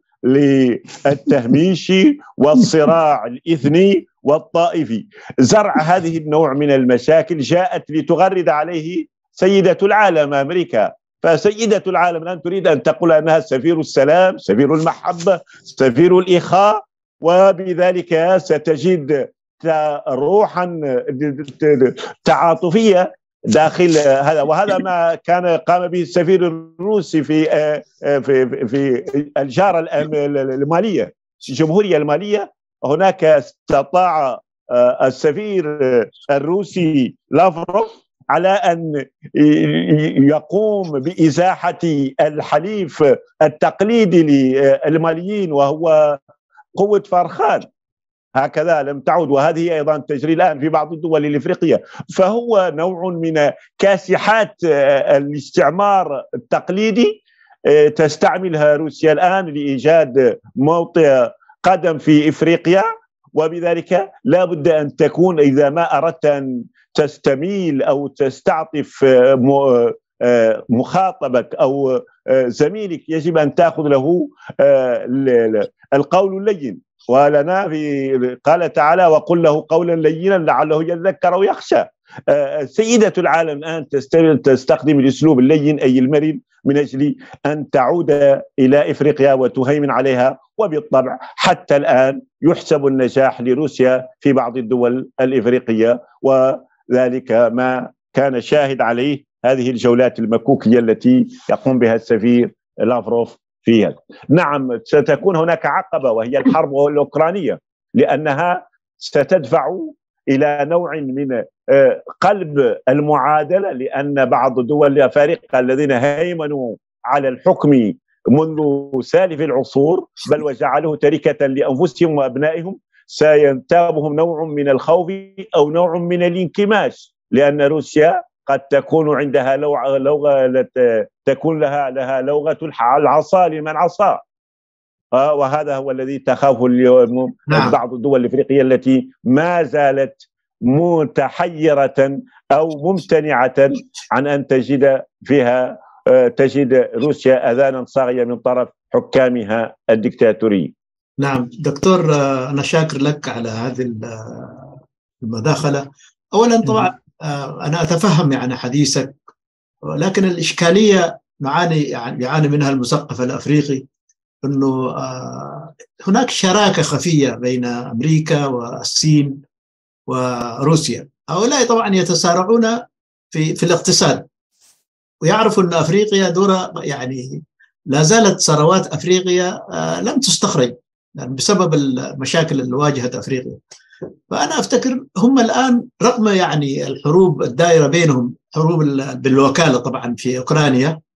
للتهميش والصراع الإثني والطائفي. زرع هذه النوع من المشاكل جاءت لتغرد عليه سيدة العالم أمريكا. فسيدة العالم الآن تريد أن تقول أنها سفير السلام، سفير المحبة، سفير الإخاء، وبذلك ستجد روحا تعاطفية داخل هذا. وهذا ما كان قام به السفير الروسي في في في الجارة المالية، الجمهورية المالية. هناك استطاع السفير الروسي لافروف على أن يقوم بإزاحة الحليف التقليدي للماليين وهو قوة فارخان. هكذا لم تعد، وهذه أيضا تجري الآن في بعض الدول الإفريقية. فهو نوع من كاسحات الاستعمار التقليدي تستعملها روسيا الآن لإيجاد موطئ قدم في إفريقيا. وبذلك لا بد أن تكون إذا ما أردت أن تستميل أو تستعطف مخاطبك أو زميلك يجب أن تأخذ له القول اللين. ولنا في قال تعالى وقل له قولا لينا لعله يذكر أو يخشى. سيدة العالم الآن تستخدم الأسلوب اللين أي المرن من أجل أن تعود إلى إفريقيا وتهيمن عليها. وبالطبع حتى الآن يحسب النجاح لروسيا في بعض الدول الإفريقية، وذلك ما كان شاهد عليه هذه الجولات المكوكية التي يقوم بها السفير لافروف فيها. نعم ستكون هناك عقبة وهي الحرب الأوكرانية، لأنها ستدفع إلى نوع من قلب المعادلة، لأن بعض دول الأفارقة الذين هيمنوا على الحكم منذ سالف العصور بل وجعلوه تركة لأنفسهم وأبنائهم سينتابهم نوع من الخوف أو نوع من الانكماش، لأن روسيا قد تكون عندها لغة, لغة تكون لها لها لغة العصا لمن عصى. وهذا هو الذي تخافه اليوم نعم. بعض الدول الافريقيه التي ما زالت متحيره او ممتنعه عن ان تجد فيها تجد روسيا اذانا صاغيه من طرف حكامها الدكتاتوري. نعم دكتور، انا شاكر لك على هذه المداخله. اولا طبعا انا اتفهم يعني حديثك، لكن الاشكاليه نعاني يعني يعاني منها المثقف الافريقي انه هناك شراكه خفيه بين امريكا والصين وروسيا. هؤلاء طبعا يتسارعون في في الاقتصاد، ويعرفوا ان افريقيا دورها يعني لا زالت ثروات افريقيا لم تستخرج يعني بسبب المشاكل اللي واجهت افريقيا. فانا افتكر هم الان رغم يعني الحروب الدائره بينهم، حروب بالوكاله طبعا في اوكرانيا،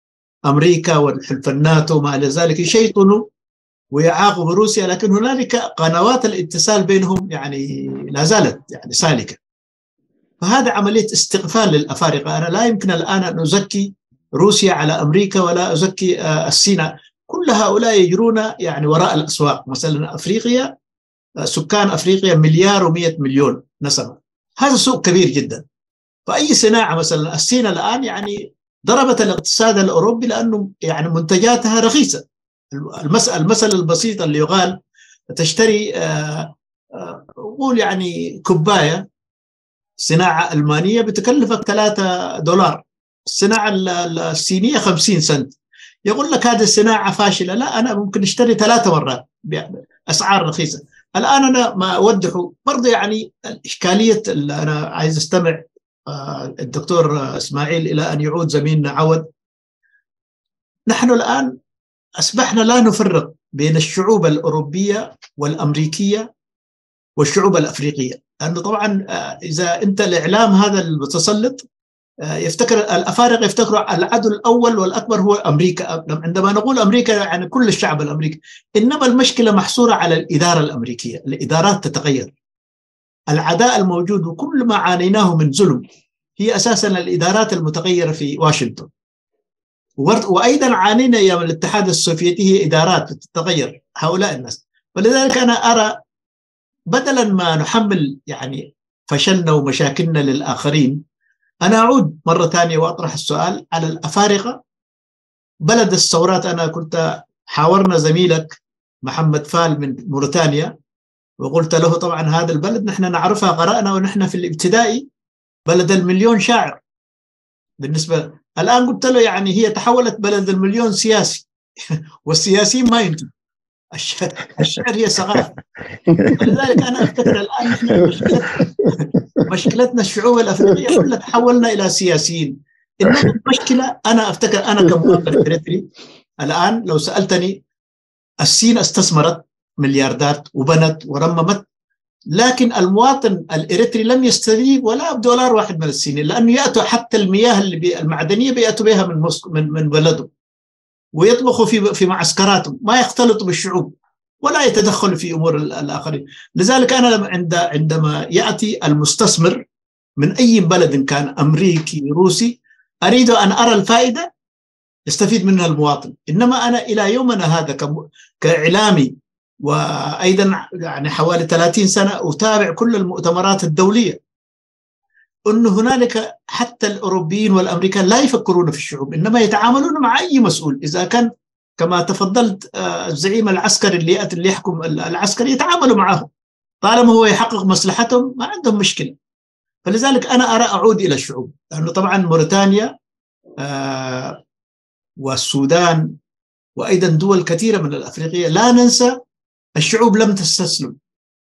أمريكا والحلف الناتو ما إلى ذلك يشيطنوا ويعاقبوا روسيا، لكن هنالك قنوات الاتصال بينهم يعني لا زالت يعني سالكة. فهذا عملية استغفال للأفارقة. أنا لا يمكن الآن أن أزكي روسيا على أمريكا ولا أزكي الصين، كل هؤلاء يجرون يعني وراء الأسواق. مثلا أفريقيا، سكان أفريقيا مليار ومئة مليون نسمة، هذا سوق كبير جدا. فأي صناعة مثلا الصين الآن يعني ضربت الاقتصاد الأوروبي لأنه يعني منتجاتها رخيصة. المسألة المثل البسيط اللي يقال تشتري قول يعني كوباية صناعة ألمانية بتكلفك ثلاثة دولار، الصناعة الصينية خمسين سنت. يقول لك هذه الصناعة فاشلة، لا أنا ممكن أشتري ثلاثة مرات بأسعار رخيصة. الآن أنا ما أوضحه برضه يعني الإشكالية اللي أنا عايز أستمع الدكتور إسماعيل إلى أن يعود زميلنا عود. نحن الآن أصبحنا لا نفرق بين الشعوب الأوروبية والأمريكية والشعوب الأفريقية، لأنه طبعا إذا أنت الإعلام هذا المتسلط يفتكر الأفارقة يفتكروا العدو الأول والأكبر هو أمريكا. عندما نقول أمريكا يعني كل الشعب الأمريكي، إنما المشكلة محصورة على الإدارة الأمريكية. الإدارات تتغير، العداء الموجود وكل ما عانيناه من ظلم هي أساسا الإدارات المتغيرة في واشنطن. وأيضا عانينا أيام الاتحاد السوفيتي هي إدارات تتغير هؤلاء الناس. ولذلك أنا أرى بدلا ما نحمل يعني فشلنا ومشاكلنا للآخرين، أنا أعود مرة ثانية وأطرح السؤال على الأفارقة بلد الثورات. أنا كنت حاورنا زميلك محمد فال من موريتانيا وقلت له طبعا هذا البلد نحن نعرفها، قرأنا ونحن في الابتدائي بلد المليون شاعر. بالنسبة الآن قلت له يعني هي تحولت بلد المليون سياسي والسياسيين ما ينتج، الشعر هي ثقافة. ولذلك أنا أفتكر الآن نحن مشكلتنا مشكلتنا الشعوب الأفريقية كلها تحولنا إلى سياسيين. إنما المشكلة أنا أفتكر أنا كمواطن إريتري الآن لو سألتني، الصين استثمرت ملياردات وبنت ورممت، لكن المواطن الإريتري لم يستفيد ولا بدولار واحد من الصين، لأنه يأتوا حتى المياه اللي المعدنية بيأتوا بها من من من بلده ويطبخوا في في معسكراتهم، ما يختلطوا بالشعوب ولا يتدخلوا في أمور الآخرين. لذلك أنا عند عندما يأتي المستثمر من أي بلد كان أمريكي روسي أريد أن أرى الفائدة يستفيد منها المواطن. إنما أنا إلى يومنا هذا كإعلامي وأيضا يعني حوالي ثلاثين سنة أتابع كل المؤتمرات الدولية، أن هنالك حتى الأوروبيين والأمريكان لا يفكرون في الشعوب، إنما يتعاملون مع أي مسؤول. إذا كان كما تفضلت الزعيم العسكري اللي يأتي اللي يحكم العسكري يتعاملوا معه طالما هو يحقق مصلحتهم، ما عندهم مشكلة. فلذلك أنا أرى أعود إلى الشعوب، لأنه طبعا موريتانيا آه والسودان وأيضا دول كثيرة من الأفريقية لا ننسى الشعوب لم تستسلم.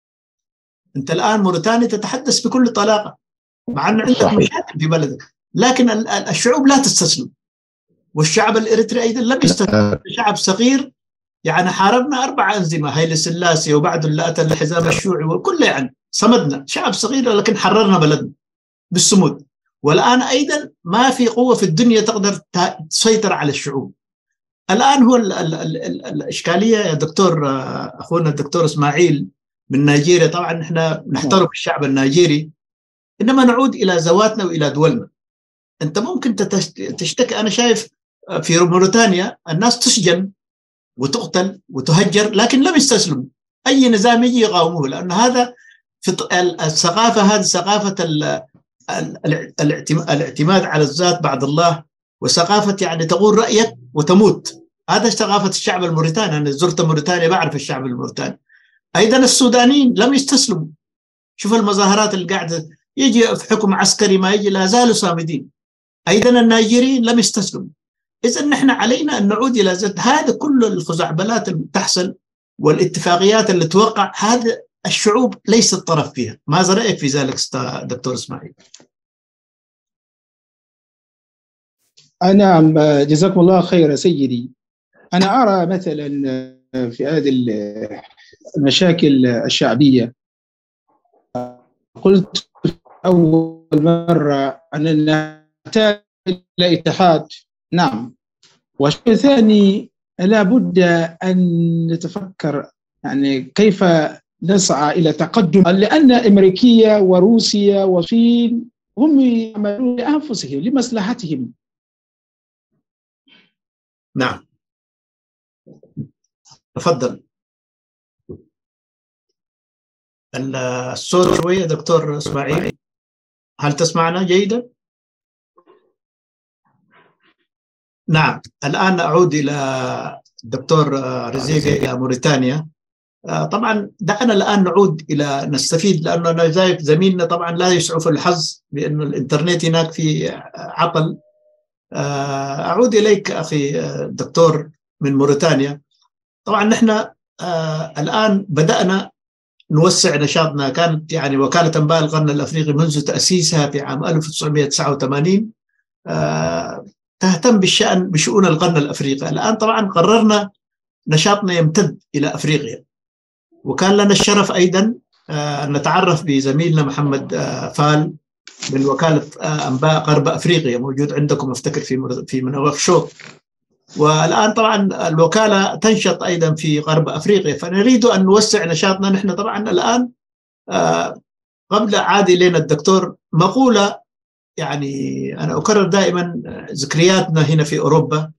أنت الآن موريتانيا تتحدث بكل طلاقة مع أن عندك مشاكل في بلدك، لكن الشعوب لا تستسلم. والشعب الإريتري أيضا لم يستسلم، شعب صغير يعني حاربنا أربع أنظمة، هيلي سلاسي وبعد اللي أتى الحزام الشيوعي وكل يعني صمدنا، شعب صغير لكن حررنا بلدنا بالصمود. والآن أيضا ما في قوة في الدنيا تقدر تسيطر على الشعوب. الآن هو ال ال ال ال الإشكالية يا دكتور أخونا الدكتور إسماعيل من نيجيريا، طبعا نحن نحترم الشعب النيجيري، إنما نعود إلى ذواتنا وإلى دولنا. أنت ممكن تشتكي، أنا شايف في موريتانيا الناس تسجن وتقتل وتهجر لكن لم يستسلموا، أي نظام يجي يقاوموه، لأن هذا في الثقافة، هذه ثقافة الاعتماد على الذات بعد الله، وثقافة يعني تقول رأيك وتموت. هذا ثقافة الشعب الموريتاني. أنا زرت موريتانيا بعرف الشعب الموريتاني. أيضا السودانيين لم يستسلموا، شوف المظاهرات اللي قاعدة يجي في حكم عسكري ما يجي لا زالوا صامدين. أيضا النيجيريين لم يستسلموا. إذا نحن علينا أن نعود إلى ذات هذا كل الخزعبلات اللي تحصل والاتفاقيات اللي توقع، هذا الشعوب ليست طرف فيها. ماذا رأيك في ذلك دكتور إسماعيل؟ نعم، جزاكم الله خير سيدي. أنا أرى مثلا في هذه المشاكل الشعبية، قلت أول مرة أننا نحتاج إلى اتحاد. نعم، والشيء الثاني لابد أن نتفكر يعني كيف نسعى إلى تقدم، لأن أمريكية وروسيا والصين هم يعملون لأنفسهم لمصلحتهم. نعم، تفضل. الصوت شوية دكتور إسماعيل، هل تسمعنا جيدا؟ نعم، الآن أعود إلى الدكتور رزيق إلى موريتانيا. طبعا دعنا الآن نعود إلى نستفيد، لأنه زي زميلنا طبعا لا يسعف الحظ بأن الإنترنت هناك في عطل. أعود إليك أخي الدكتور من موريتانيا. طبعا نحن الآن بدأنا نوسع نشاطنا. كانت يعني وكالة أنباء القرن الأفريقي منذ تأسيسها في عام ألف وتسعمائة وتسعة وثمانين تهتم بالشأن بشؤون القرن الأفريقي. الآن طبعا قررنا نشاطنا يمتد إلى أفريقيا، وكان لنا الشرف أيضا أن نتعرف بزميلنا محمد فال من وكالة أنباء غرب أفريقيا، موجود عندكم أفتكر في في منوخشوط. والآن طبعا الوكالة تنشط أيضا في غرب أفريقيا، فنريد أن نوسع نشاطنا. نحن طبعا الآن قبل عادي لنا الدكتور مقولة، يعني أنا أكرر دائما ذكرياتنا هنا في أوروبا.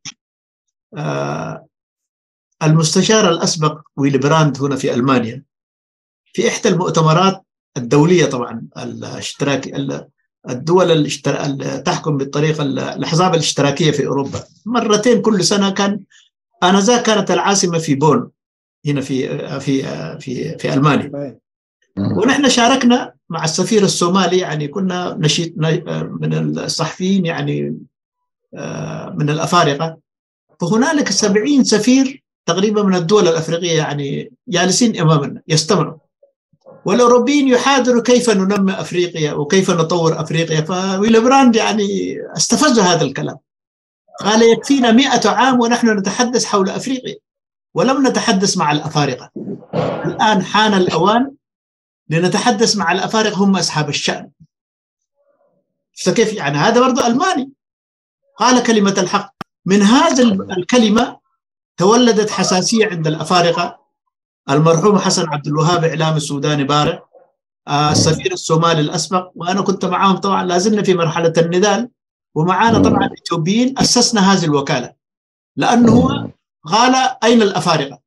المستشار الأسبق ويلي براند هنا في ألمانيا في إحدى المؤتمرات الدولية، طبعا الاشتراكي الدول اللي تحكم بالطريقة الأحزاب الاشتراكية في أوروبا مرتين كل سنة، كان آنذاك كانت العاصمة في بون هنا في في في في ألمانيا، ونحن شاركنا مع السفير الصومالي. يعني كنا نشيط من الصحفيين يعني من الأفارقة، فهنالك سبعين سفير تقريبا من الدول الأفريقية يعني جالسين أمامنا يستمعوا، والأوروبيين يحاذروا كيف ننمي أفريقيا وكيف نطور أفريقيا. فويلي براند يعني استفز هذا الكلام، قال يكفينا مئة عام ونحن نتحدث حول أفريقيا ولم نتحدث مع الأفارقة. الآن حان الأوان لنتحدث مع الأفارقة، هم أصحاب الشأن. فكيف يعني هذا برضو ألماني قال كلمة الحق. من هذه الكلمة تولدت حساسية عند الأفارقة. المرحوم حسن عبد الوهاب إعلام السوداني بارع، السفير الصومالي الأسبق، وأنا كنت معهم طبعا لازلنا في مرحلة النضال، ومعانا طبعا الإثيوبيين. أسسنا هذه الوكالة لأنه هو قال أين الأفارقة.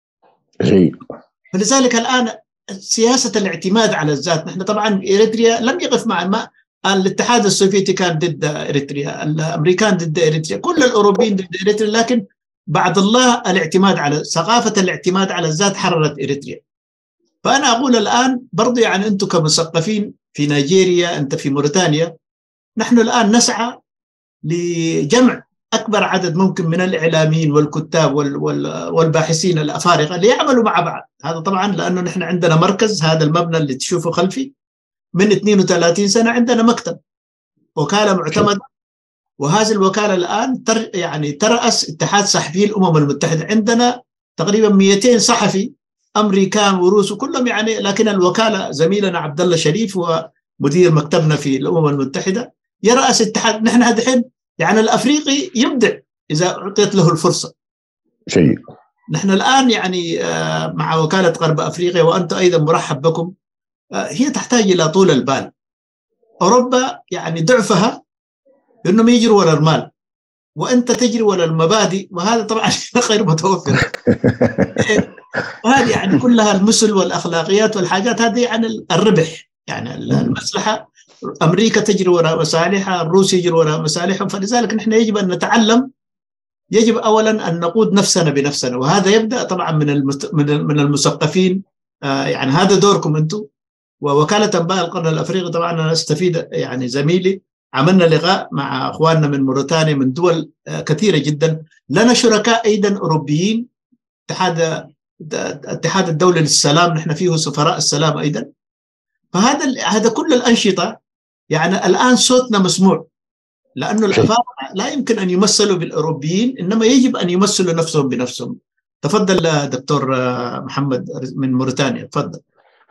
فلذلك الآن سياسة الاعتماد على الذات. نحن طبعا إريتريا لم يقف مع ما الاتحاد السوفيتي كان ضد إريتريا، الأمريكان ضد إريتريا، كل الأوروبيين ضد إريتريا، لكن بعد الله الاعتماد على ثقافة الاعتماد على الذات حررت إريتريا. فأنا أقول الآن برضو يعني أنتم كمثقفين في نيجيريا، أنت في موريتانيا، نحن الآن نسعى لجمع أكبر عدد ممكن من الإعلاميين والكتاب والباحثين الأفارقة ليعملوا مع بعض. هذا طبعا لأنه نحن عندنا مركز، هذا المبنى اللي تشوفه خلفي من اثنين وثلاثين سنة عندنا مكتب وكالة معتمدة، وهذه الوكالة الآن تر يعني ترأس اتحاد صحفي الأمم المتحدة. عندنا تقريبا مئتين صحفي أمريكان وروس وكلهم يعني، لكن الوكالة زميلنا عبد الله شريف هو مدير مكتبنا في الأمم المتحدة يرأس اتحاد. نحن هذا الحين يعني الأفريقي يبدع إذا أعطيت له الفرصة. شيء نحن الآن يعني مع وكالة غرب أفريقيا، وأنت أيضا مرحب بكم، هي تحتاج إلى طول البال. أوروبا يعني ضعفها إنهم يجروا ولا المال، وأنت تجري ولا المبادئ، وهذا طبعا غير متوفر. وهذه يعني كلها المثل والأخلاقيات والحاجات هذه يعني الربح، يعني المصلحة. أمريكا تجري وراء مصالحها، الروس يجري وراء مصالحهم. فلذلك نحن يجب أن نتعلم، يجب أولا أن نقود نفسنا بنفسنا، وهذا يبدأ طبعا من المت... من المثقفين. آه يعني هذا دوركم أنتم. ووكالة أنباء القرن الأفريقي طبعا أنا استفيد، يعني زميلي عملنا لقاء مع أخواننا من موريتانيا من دول آه كثيرة جدا. لنا شركاء أيضا أوروبيين، اتحاد الاتحاد الدولي للسلام نحن فيه سفراء السلام أيضا. فهذا هذا كل الأنشطة يعني الآن صوتنا مسموع، لأنه الأفارقة لا يمكن أن يمثلوا بالأوروبيين، إنما يجب أن يمثلوا نفسهم بنفسهم. تفضل دكتور محمد من موريتانيا، تفضل.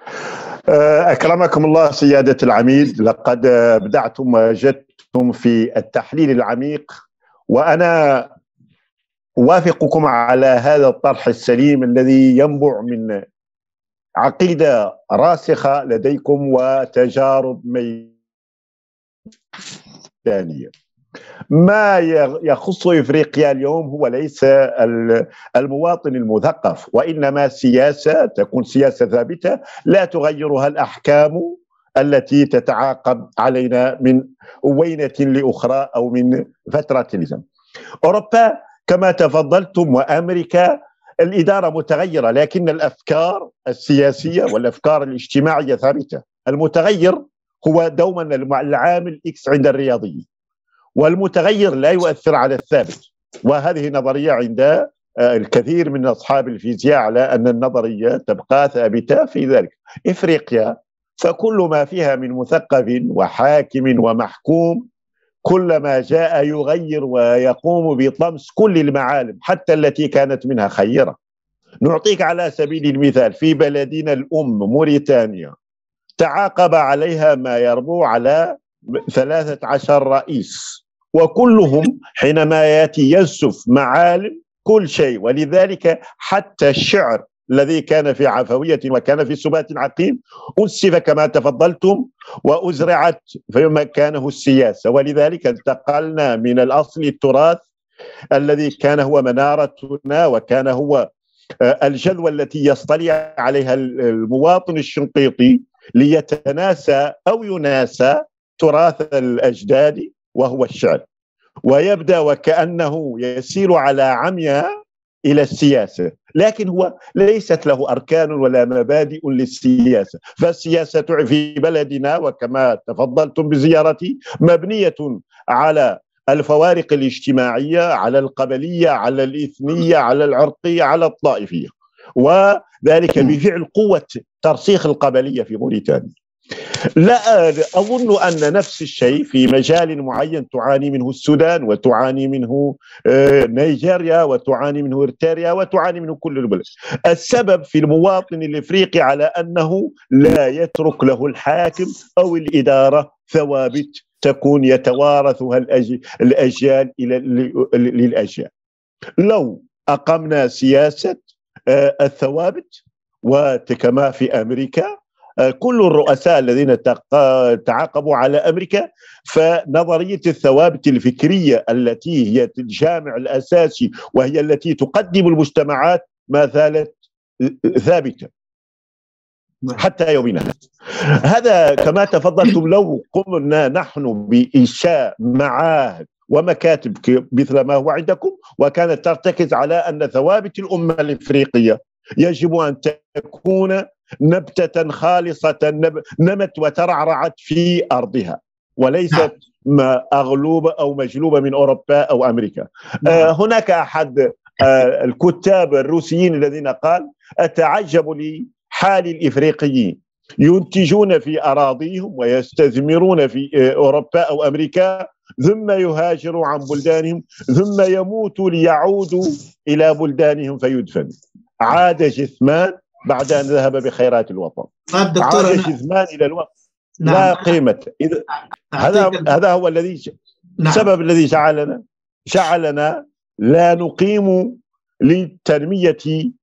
أكرمكم الله سيادة العميد، لقد بدعتم وجدتم في التحليل العميق، وأنا أوافقكم على هذا الطرح السليم الذي ينبع من عقيدة راسخة لديكم وتجارب ميدانية. ما يخص إفريقيا اليوم هو ليس المواطن المثقف، وإنما سياسة تكون سياسة ثابتة لا تغيرها الأحكام التي تتعاقب علينا من وينة لأخرى أو من فترة لزمن. أوروبا كما تفضلتم وأمريكا الإدارة متغيرة، لكن الأفكار السياسية والأفكار الاجتماعية ثابتة. المتغير هو دوما العامل إكس عند الرياضيين، والمتغير لا يؤثر على الثابت، وهذه نظرية عند الكثير من أصحاب الفيزياء على أن النظرية تبقى ثابتة في ذلك. إفريقيا فكل ما فيها من مثقف وحاكم ومحكوم كلما جاء يغير ويقوم بطمس كل المعالم حتى التي كانت منها خيرة. نعطيك على سبيل المثال في بلدنا الأم موريتانيا تعاقب عليها ما يربو على ثلاثة عشر رئيس، وكلهم حينما يأتي ينسف معالم كل شيء، ولذلك حتى الشعر الذي كان في عفوية وكان في سبات عقيم أنسف كما تفضلتم وأزرعت في مكانه السياسة، ولذلك انتقلنا من الأصل التراث الذي كان هو منارتنا وكان هو الجذوة التي يصطلع عليها المواطن الشنقيطي ليتناسى أو يناسى تراث الأجداد وهو الشعر، ويبدأ وكأنه يسير على عمياء إلى السياسة، لكن هو ليست له أركان ولا مبادئ للسياسة. فالسياسة في بلدنا وكما تفضلتم بزيارتي مبنية على الفوارق الاجتماعية، على القبلية، على الإثنية، على العرقية، على الطائفية، وذلك بفعل قوة ترسيخ القبلية في موريتانيا. لا أظن أن نفس الشيء في مجال معين تعاني منه السودان وتعاني منه نيجيريا وتعاني منه إريتريا وتعاني منه كل البلاد. السبب في المواطن الإفريقي على أنه لا يترك له الحاكم أو الإدارة ثوابت تكون يتوارثها الأجيال إلى للأجيال. لو أقمنا سياسة الثوابت وكما في أمريكا كل الرؤساء الذين تعاقبوا على أمريكا، فنظرية الثوابت الفكرية التي هي الجامع الأساسي وهي التي تقدم المجتمعات ما زالت ثابتة حتى يومنا هذا. هذا كما تفضلتم لو قمنا نحن بإنشاء معاهد ومكاتب مثل ما هو عندكم وكانت ترتكز على أن ثوابت الأمة الإفريقية يجب أن تكون نبتة خالصة نمت وترعرعت في أرضها وليست أغلوبة أو مجلوبة من أوروبا أو أمريكا. آه هناك أحد آه الكتاب الروسيين الذين قال: أتعجب لحال الإفريقيين ينتجون في أراضيهم ويستثمرون في آه أوروبا أو أمريكا ثم يهاجروا عن بلدانهم ثم يموتوا ليعودوا إلى بلدانهم فيدفنوا. عاد جثمان بعد أن ذهب بخيرات الوطن. عاد جثمان إلى الوقت. نعم. لا قيمة. إذا هذا هذا هو الذي نعم. السبب الذي جعلنا جعلنا لا نقيم للتنمية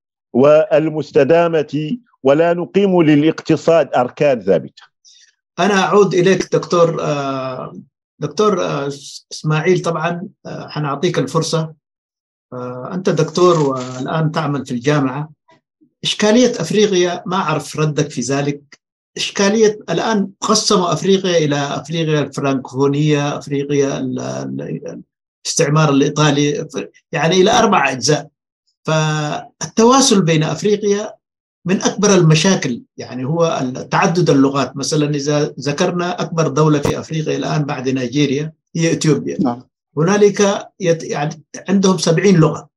والمستدامة ولا نقيم للاقتصاد أركان ثابتة. أنا أعود إليك دكتور دكتور إسماعيل. طبعا حنعطيك الفرصة، أنت دكتور والآن تعمل في الجامعة. إشكالية أفريقيا ما أعرف ردك في ذلك. إشكالية الآن قسموا أفريقيا إلى أفريقيا الفرنكوفونية، أفريقيا الاستعمار الإيطالي، يعني إلى أربع أجزاء. فالتواصل بين أفريقيا من أكبر المشاكل، يعني هو تعدد اللغات. مثلا إذا ذكرنا أكبر دولة في أفريقيا الآن بعد نيجيريا هي إثيوبيا. نعم. هنالك يعني عندهم سبعين لغة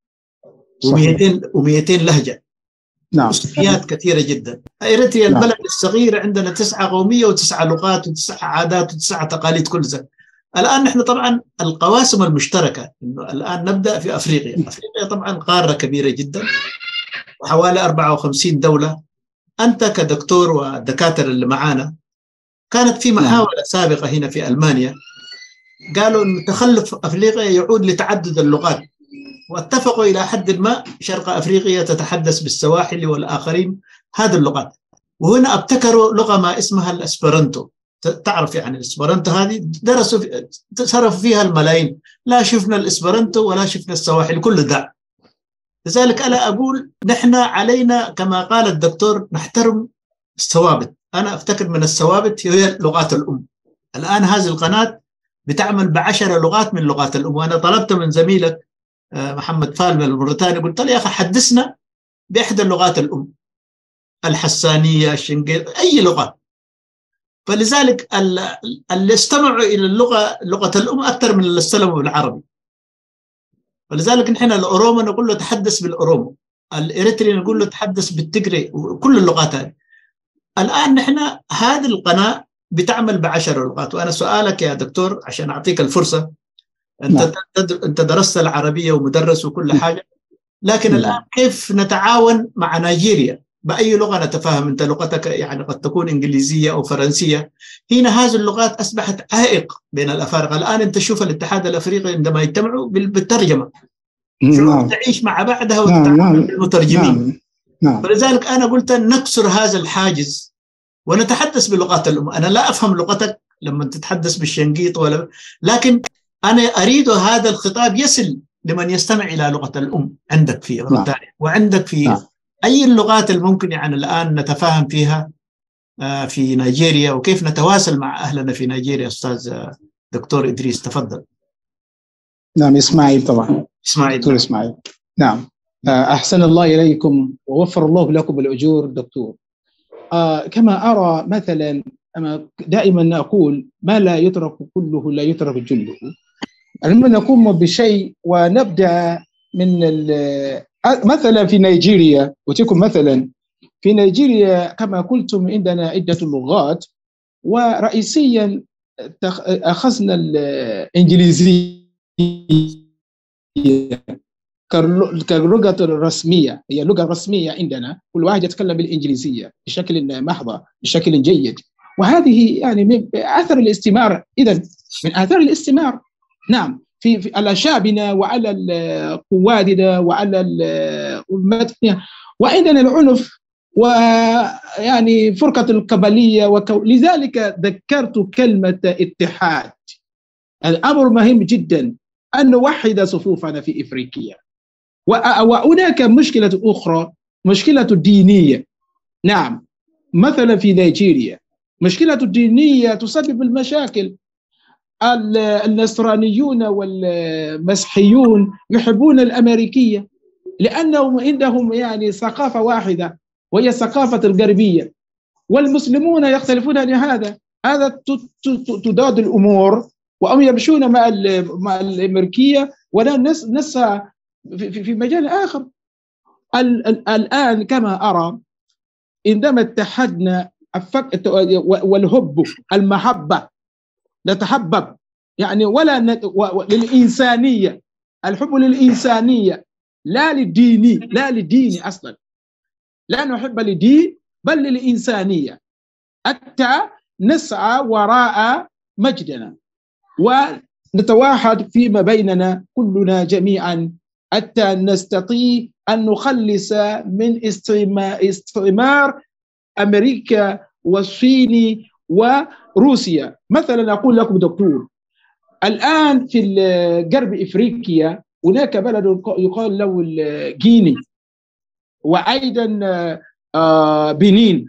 ومئتين لهجة. نعم. وصفيات كثيرة جدا. إريتريا البلد نعم. الصغير عندنا تسعة قومية وتسعة لغات وتسعة عادات وتسعة تقاليد كل ذلك. الآن نحن طبعا القواسم المشتركة إنه الآن نبدأ في أفريقيا. أفريقيا طبعا قارة كبيرة جدا وحوالي أربعة وخمسين دولة. أنت كدكتور والدكاترة اللي معانا كانت في محاولة سابقة هنا في ألمانيا، قالوا إن تخلف أفريقيا يعود لتعدد اللغات. واتفقوا إلى حد ما شرق أفريقيا تتحدث بالسواحل والآخرين هذه اللغات. وهنا ابتكروا لغة ما اسمها الأسبرانتو. تعرف يعني الإسبرانتو هذه درسوا في... صرفوا فيها الملايين، لا شفنا الإسبرانتو ولا شفنا السواحل، كل ده. لذلك أنا أقول نحن علينا كما قال الدكتور نحترم الثوابت. أنا أفتكر من الثوابت هي لغات الأم. الآن هذه القناة بتعمل بعشر لغات من لغات الأم، وأنا طلبت من زميلك محمد فالم الموريتاني، قلت له يا أخي حدثنا بإحدى اللغات الأم، الحسانية، الشنقيط، أي لغة. فلذلك اللي استمعوا إلى اللغة لغة الأم أكثر من اللي استلموا بالعربي. ولذلك نحن الأورومو نقول له تحدث بالأورومو، الإريتري نقول له تحدث بالتجري، وكل اللغات هذه. الآن نحن هذه القناة بتعمل بعشر لغات. وأنا سؤالك يا دكتور عشان أعطيك الفرصة، أنت نعم. أنت درست العربية ومدرس وكل حاجة، لكن نعم. الآن كيف نتعاون مع نيجيريا؟ بأي لغة نتفاهم؟ أنت لغتك يعني قد تكون إنجليزية أو فرنسية، هنا هذه اللغات أصبحت عائق بين الأفارقة. الآن أنت شوف الاتحاد الأفريقي عندما يجتمعوا بالترجمة نعم. تعيش مع بعضها وتتعامل نعم. بالمترجمين نعم. نعم. فلذلك أنا قلت نكسر هذا الحاجز ونتحدث بلغات الأم. أنا لا أفهم لغتك لما تتحدث بالشنقيط ولا، لكن أنا أريد هذا الخطاب يصل لمن يستمع إلى لغة الأم عندك في بريطانيا نعم. وعندك في نعم. أي اللغات الممكن يعني الآن نتفاهم فيها في نيجيريا، وكيف نتواصل مع أهلنا في نيجيريا؟ أستاذ دكتور إدريس تفضل. نعم إسماعيل طبعا. إسماعيل دكتور إسماعيل نعم. أحسن الله إليكم ووفر الله لكم الأجور دكتور. آه كما أرى مثلا دائما أقول ما لا يترك كله لا يترك جله. لما نقوم بشيء ونبدأ من مثلا في نيجيريا، وتكون مثلا في نيجيريا كما قلتم عندنا عدة لغات، ورئيسيا أخذنا الإنجليزية كلغة رسمية، هي لغة رسمية عندنا، كل واحد يتكلم بالإنجليزية بشكل محض بشكل جيد. وهذه يعني من أثر الاستعمار، إذن من آثار الاستعمار نعم في, في على شعبنا وعلى قوادنا وعلى أمتنا، وعندنا العنف ويعني فرقة القبلية وكو... لذلك ذكرت كلمة اتحاد. الأمر مهم جدا أن نوحد صفوفنا في إفريقيا. وهناك مشكلة أخرى، مشكلة دينية. نعم مثلا في نيجيريا مشكلة الدينية تسبب المشاكل. النصرانيون والمسيحيون يحبون الأمريكية لأنهم عندهم يعني ثقافة واحدة وهي الثقافة الغربية، والمسلمون يختلفون عن هذا. هذا تضاد الأمور وهم يمشون مع مع الأمريكية ولا نسعى في مجال آخر. الآن كما أرى عندما اتحدنا والحب المحبة نتحبب يعني ولا نت... و... للإنسانية، الحب للإنسانية لا للديني، لا للدين أصلا، لا نحب للدين بل للإنسانية، حتى نسعى وراء مجدنا ونتواحد فيما بيننا كلنا جميعا حتى نستطيع أن نخلص من استعمار أمريكا والصين وروسيا. مثلا أقول لكم دكتور، الآن في غرب إفريقيا هناك بلد يقال له الجيني وأيضا بنين،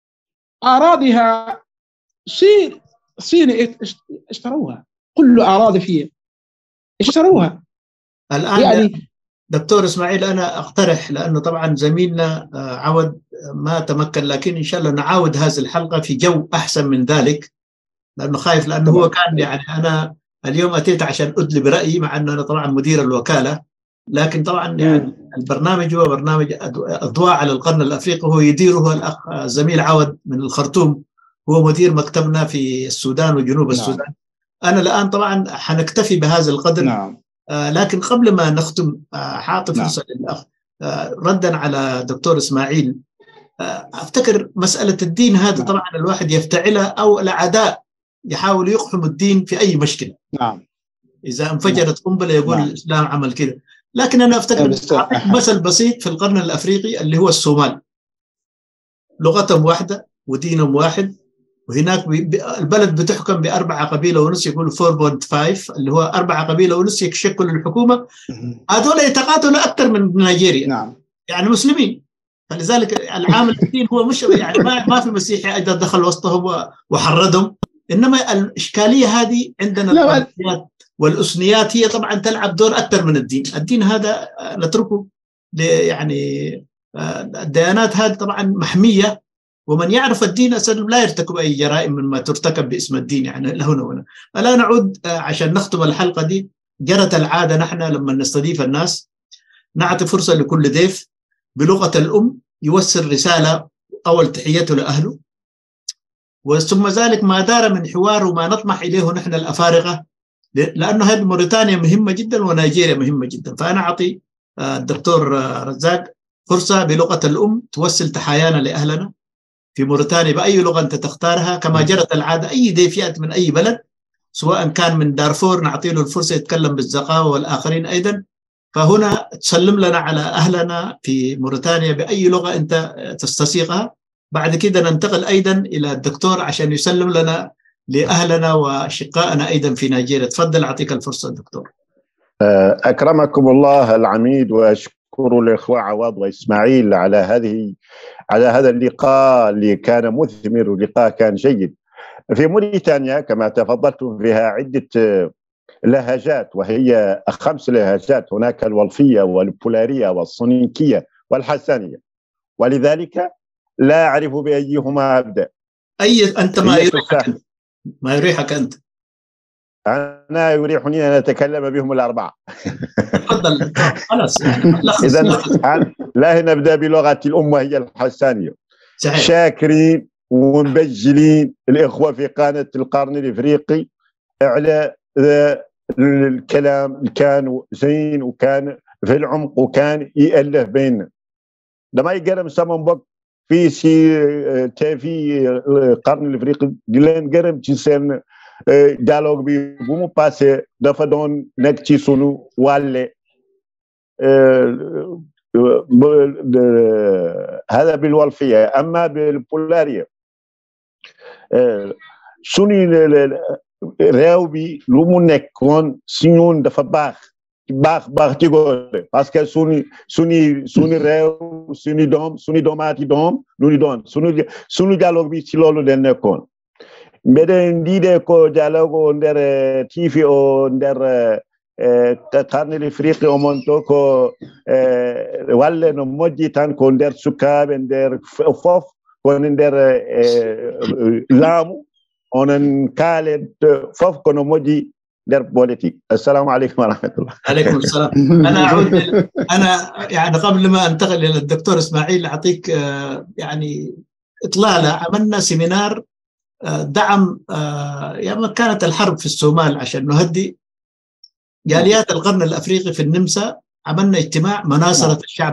أراضيها صين صين اشتروها، كل أراضي فيها اشتروها. الآن يعني دكتور إسماعيل أنا أقترح، لأنه طبعا زميلنا عود ما تمكن، لكن إن شاء الله نعاود هذه الحلقة في جو أحسن من ذلك، لأنه خايف، لأنه هو كان يعني أنا اليوم أتيت عشان أدلي برأيي مع أنه أنا طبعا مدير الوكالة، لكن طبعا يعني البرنامج هو برنامج أضواء على القرن الأفريقي، هو يديره الأخ الزميل عود من الخرطوم، هو مدير مكتبنا في السودان وجنوب نعم. السودان. أنا الآن طبعا حنكتفي بهذا القدر نعم. آه لكن قبل ما نختم آه حاعطي فرصة نعم. للأخ آه ردا على دكتور إسماعيل. آه أفتكر مسألة الدين هذا نعم. طبعا الواحد يفتعلها، أو الأعداء يحاول يقحم الدين في أي مشكلة نعم. إذا انفجرت قنبلة يقول نعم. الإسلام عمل كده، لكن أنا أفتكر مثل بسيط في القرن الأفريقي اللي هو الصومال، لغتهم واحدة ودينهم واحد، وهناك البلد بتحكم بأربعة قبيلة ونص، يقولوا أربعة فاصلة خمسة اللي هو أربعة قبيلة ونص يشكلوا الحكومة. هذول يتقاتلوا أكثر من نيجيريا. نعم. يعني مسلمين، فلذلك العامل الدين هو مش يعني ما ما في مسيحي أيضا دخل وسطهم وحردهم، إنما الإشكالية هذه عندنا القبليات والأثنيات هي طبعا تلعب دور أكثر من الدين. الدين هذا نتركه يعني الديانات هذه طبعا محمية، ومن يعرف الدين أساسا لا يرتكب أي جرائم مما ترتكب باسم الدين يعني لهنا وهنا. ألا نعود عشان نختم الحلقة دي. جرت العادة نحن لما نستضيف الناس نعطي فرصة لكل ضيف بلغة الأم يوصل رسالة، أول تحيته لأهله، وثم ذلك ما دار من حوار وما نطمح إليه نحن الأفارقة، لأنه هذه موريتانيا مهمة جدا ونيجيريا مهمة جدا. فأنا أعطي الدكتور رزاق فرصة بلغة الأم توصل تحايانا لأهلنا في موريتانيا بأي لغة أنت تختارها، كما جرت العادة أي ضيف يأتي من أي بلد سواء كان من دارفور نعطي له الفرصة يتكلم بالزقاوة والآخرين أيضا. فهنا تسلم لنا على أهلنا في موريتانيا بأي لغة أنت تستسيغها. بعد كده ننتقل أيضا إلى الدكتور عشان يسلم لنا لأهلنا وأشقائنا أيضا في نيجيريا. تفضل أعطيك الفرصة دكتور. أكرمكم الله العميد، وأشكر الإخوة عوض وإسماعيل على هذه على هذا اللقاء اللي كان مثمر، ولقاء كان جيد. في موريتانيا كما تفضلتم فيها عدة لهجات، وهي خمس لهجات، هناك الولفية والبولارية والصنيكية والحسانية، ولذلك لا أعرف بأيهما أبدأ. أي أنت ما يريحك ما يريحك أنت؟ أنا يريحني أن أتكلم بهم الأربعة. تفضل خلاص. إذن لا نبدأ بلغة الأم وهي الحسانية. صحيح. شاكرين ومبجلين الإخوة في قناة القرن الإفريقي على الكلام كان زين وكان في العمق وكان يألف بيننا. لما يقرم سامن بوك في شي تافي القرن الإفريقي جلين قرم تسين dialogue bi bu mu passé dafa doon nekk ci sunu wàlle هذا بالولفية. أما بالبولارية sunu réew bi lu mu nekkoon si ñun dafa baax baax baax ci góor, parce que sunu sunu sunu réew sunu doom sunu doomaati doom lu ñu doon sunu sunu dialogue bi ci loolu den nekkoon. mbeɗen ndiide ko dialogue o nder tiifi o nder qarne l'Afrique o mon to ko walle no moƴƴi tan ko nder sukaaɓe nder fof kono nder laamu onon kaale fof kono moƴƴi nder politique. السلام عليكم ورحمة الله. عليكم السلام. أنا أعود أنا يعني قبل ما أنتقل إلى الدكتور إسماعيل أعطيك يعني إطلالة. عملنا سيمينار دعم يوم كانت الحرب في الصومال عشان نهدي جاليات القرن الأفريقي في النمسا. عملنا اجتماع مناصرة الشعب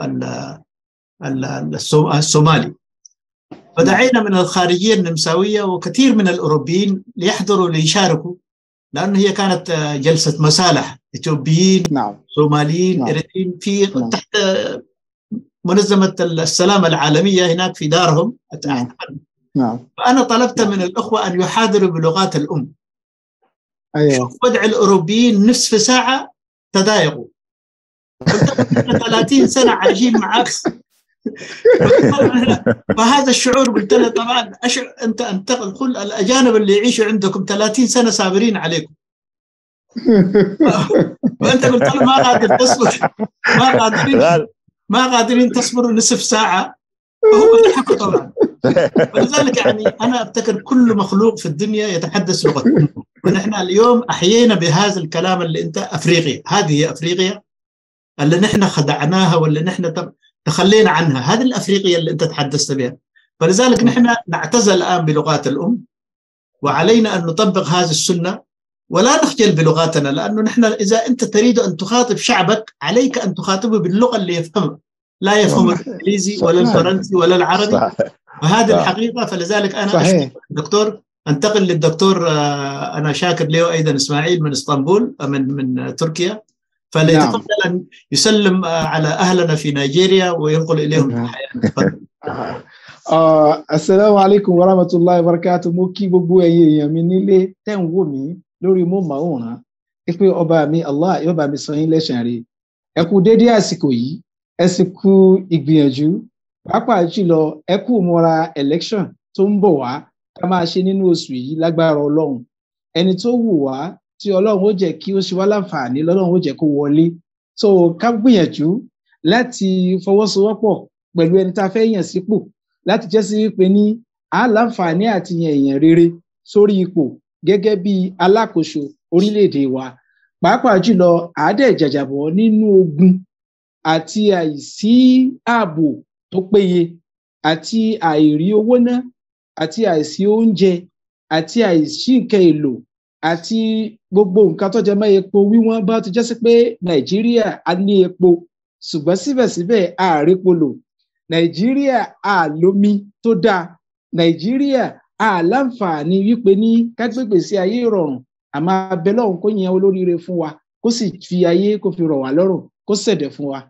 الصومالي، فدعينا من الخارجية النمساوية وكثير من الأوروبيين ليحضروا ليشاركوا، لأن هي كانت جلسة مصالح إثيوبيين نعم. صوماليين نعم. إريتريين في نعم. تحت منظمة السلام العالمية هناك في دارهم. نعم. نعم. فأنا طلبت من الأخوة أن يحاضروا بلغات الأم. أيوة. وضع الأوروبيين نصف ساعة تضايقوا. ثلاثين سنة عايشين معك. فهذا الشعور قلت له طبعا أشعر أنت أنتقل كل الأجانب اللي يعيشوا عندكم ثلاثين سنة صابرين عليكم. وأنت قلت له ما قادر تصبر، ما قادرين ما قادرين تصبروا نصف ساعة. فهو يضحكوا طبعا. ولذلك يعني أنا أفتكر كل مخلوق في الدنيا يتحدث لغة، ونحن اليوم أحيينا بهذا الكلام اللي أنت أفريقيا. هذه هي أفريقيا اللي نحن خدعناها واللي نحن تخلينا عنها، هذه الأفريقيا اللي أنت تحدثت بها. فلذلك نحن نعتز الآن بلغات الأم، وعلينا أن نطبق هذه السنة ولا نخجل بلغاتنا، لأنه نحن إذا أنت تريد أن تخاطب شعبك عليك أن تخاطبه باللغة اللي يفهمها، لا يفهم الإنجليزي ولا الفرنسي ولا العربي. فهذه الحقيقة. فلذلك أنا صحيح. دكتور أنتقل للدكتور أنا شاكر له أيضا إسماعيل من اسطنبول من من تركيا. فليتفضل نعم. أن يسلم على أهلنا في نيجيريا وينقل إليهم تحياتنا. Uh, Assalamu alaikum wa rahmatullahi wa barakatuh. Mo kí gbogbo ẹ̀yin èèyàn mi nílé tẹ́ ń wò mí lórí móhùnmáwòrán pé ọba mi Allah yóò bá mi san yín lẹ́san rẹ̀. Ẹ kú dédé àsìkò yìí, ẹ sì kú ìgbìyànjú, pàápàá jùlọ ẹ kú múra election tó ń bọ̀ wá ká máa ṣe nínú oṣù yìí lágbára Ọlọ́run. Ẹni tó wù wá tí Ọlọ́run ó jẹ́ kí ó ṣe wá láǹfààní lọ́lọ́run ó jẹ́ kó wọlé. So ká gbìyànjú láti fọwọ́sowọ́pọ̀ pẹ̀lú ẹni tá a fẹ́ yàn sípò láti jẹ́ sí pé ní àlàǹfààní àti yan èèyàn rere sórí ipò gẹ́gẹ́ bí alákòóso orílẹ̀-èdè wa, pàápàá jùlọ àádẹ́ ìjàjàbọ̀ nínú ogun àti àìsí ààbò tó péye àti àìrí owó ná àti àìsí oúnjẹ àti àìsí nǹkan èlò àti gbogbo nǹkan tó jẹ mọ́ epo wíwọ́n bá ti jẹ́ sí pé Nàìjíríà á ní epo ṣùgbọ́n síbẹ̀síbẹ̀ ààrépo lò. Nàìjíríà àlómi tó dáa, Nàìjíríà àláǹfààní wípé ní kágbègbè sí ayé ìrọ̀rùn, àmọ́ abẹ́ lọ́hùn kó yan olóríire fún wa kó sì fi ayé kó fi rọ̀ wá lọ́rùn kó ṣẹ̀dẹ̀ fún wa.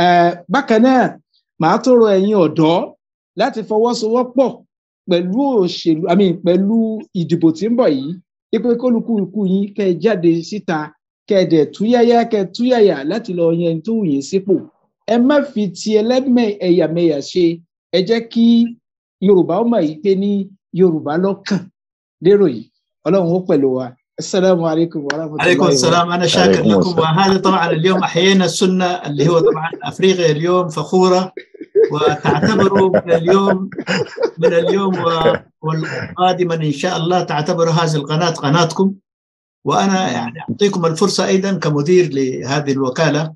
Bákan náà màá tó rọ ẹ̀yin ọ̀dọ́ láti fọwọ́sowọ́pọ̀ pẹ̀lú òṣèlú àmì pẹ̀lú ìdìbò tí ń bọ̀ yìí, wípé kólukúlukú yín kẹ́ ẹ jáde síta kẹ́ ẹ dẹ̀ túyáyá kẹ́ ẹ túyáyà láti lọ yan tó wù yín sípò. Ẹ má fi ti ẹlẹ́mẹ̀ ẹ̀yàmẹ̀yà ṣe, ẹ jẹ́ kí Yorùbá ó mọ̀ yìí pé ní Yorùbá lọ́kàn lérò yìí. Ọlọ́run ó pẹ̀lú wa. السلام عليكم ورحمة الله وبركاته. عليكم السلام، أنا شاكر لكم. وهذا طبعا اليوم أحيينا السنة اللي هو طبعا أفريقيا اليوم فخورة وتعتبروا من اليوم من اليوم والقادما إن شاء الله تعتبروا هذه القناة قناتكم. وأنا يعني أعطيكم الفرصة أيضا كمدير لهذه الوكالة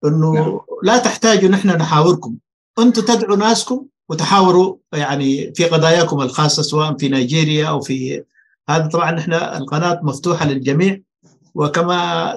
أنه لا تحتاجوا نحن نحاوركم، أنتم تدعوا ناسكم وتحاوروا يعني في قضاياكم الخاصة سواء في نيجيريا أو في هذا. طبعا نحن القناة مفتوحة للجميع، وكما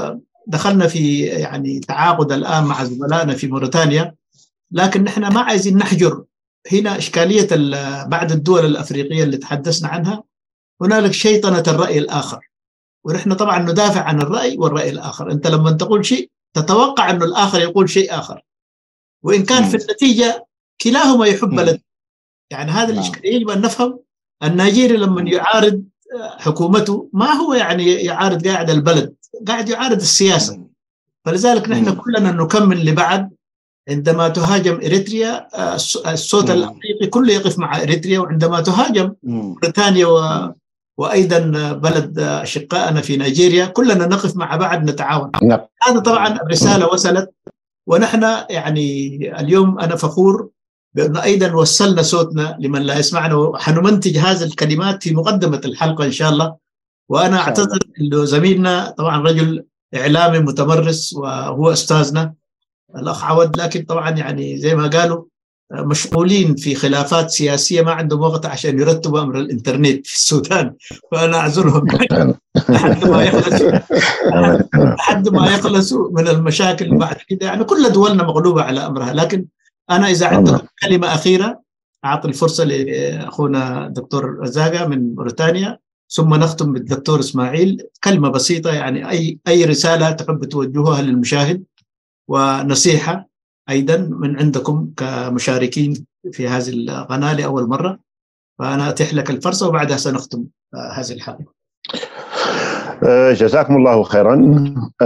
دخلنا في يعني تعاقد الآن مع زملائنا في موريتانيا، لكن نحن ما عايزين نحجر. هنا إشكالية بعض الدول الأفريقية اللي تحدثنا عنها، هنالك شيطنة الرأي الآخر، ونحن طبعا ندافع عن الرأي والرأي الآخر. أنت لما تقول شيء تتوقع أن الآخر يقول شيء آخر، وإن كان في النتيجة كلاهما يحب بلد. يعني هذا الإشكالية يجب أن نفهم. النيجيري لما يعارض حكومته ما هو يعني يعارض قاعد البلد، قاعد يعارض السياسة. فلذلك نحن كلنا نكمل لبعض. عندما تهاجم إريتريا الصوت الأفريقي كله يقف مع إريتريا، وعندما تهاجم بريطانيا و... وأيضا بلد أشقائنا في نيجيريا كلنا نقف مع بعض نتعاون. هذا طبعا رسالة وصلت، ونحن يعني اليوم أنا فخور بأنه أيضا وصلنا صوتنا لمن لا يسمعنا، وحنمنتج هذه الكلمات في مقدمة الحلقة إن شاء الله. وأنا أعتذر أنه زميلنا طبعا رجل إعلامي متمرس وهو أستاذنا الأخ عود، لكن طبعا يعني زي ما قالوا مشغولين في خلافات سياسية، ما عندهم وقت عشان يرتبوا أمر الإنترنت في السودان، فأنا أعذرهم لحد ما يخلصوا لحد ما يخلصوا من المشاكل بعد كده. يعني كل دولنا مغلوبة على أمرها. لكن أنا إذا عندكم كلمة أخيرة أعطي الفرصة لأخونا دكتور رزاقة من موريتانيا، ثم نختم بالدكتور إسماعيل. كلمة بسيطة يعني أي أي رسالة تحب توجهوها للمشاهد، ونصيحة أيضا من عندكم كمشاركين في هذه القناة لأول مرة. فأنا أتيح لك الفرصة وبعدها سنختم هذه الحلقة. جزاكم الله خيرا.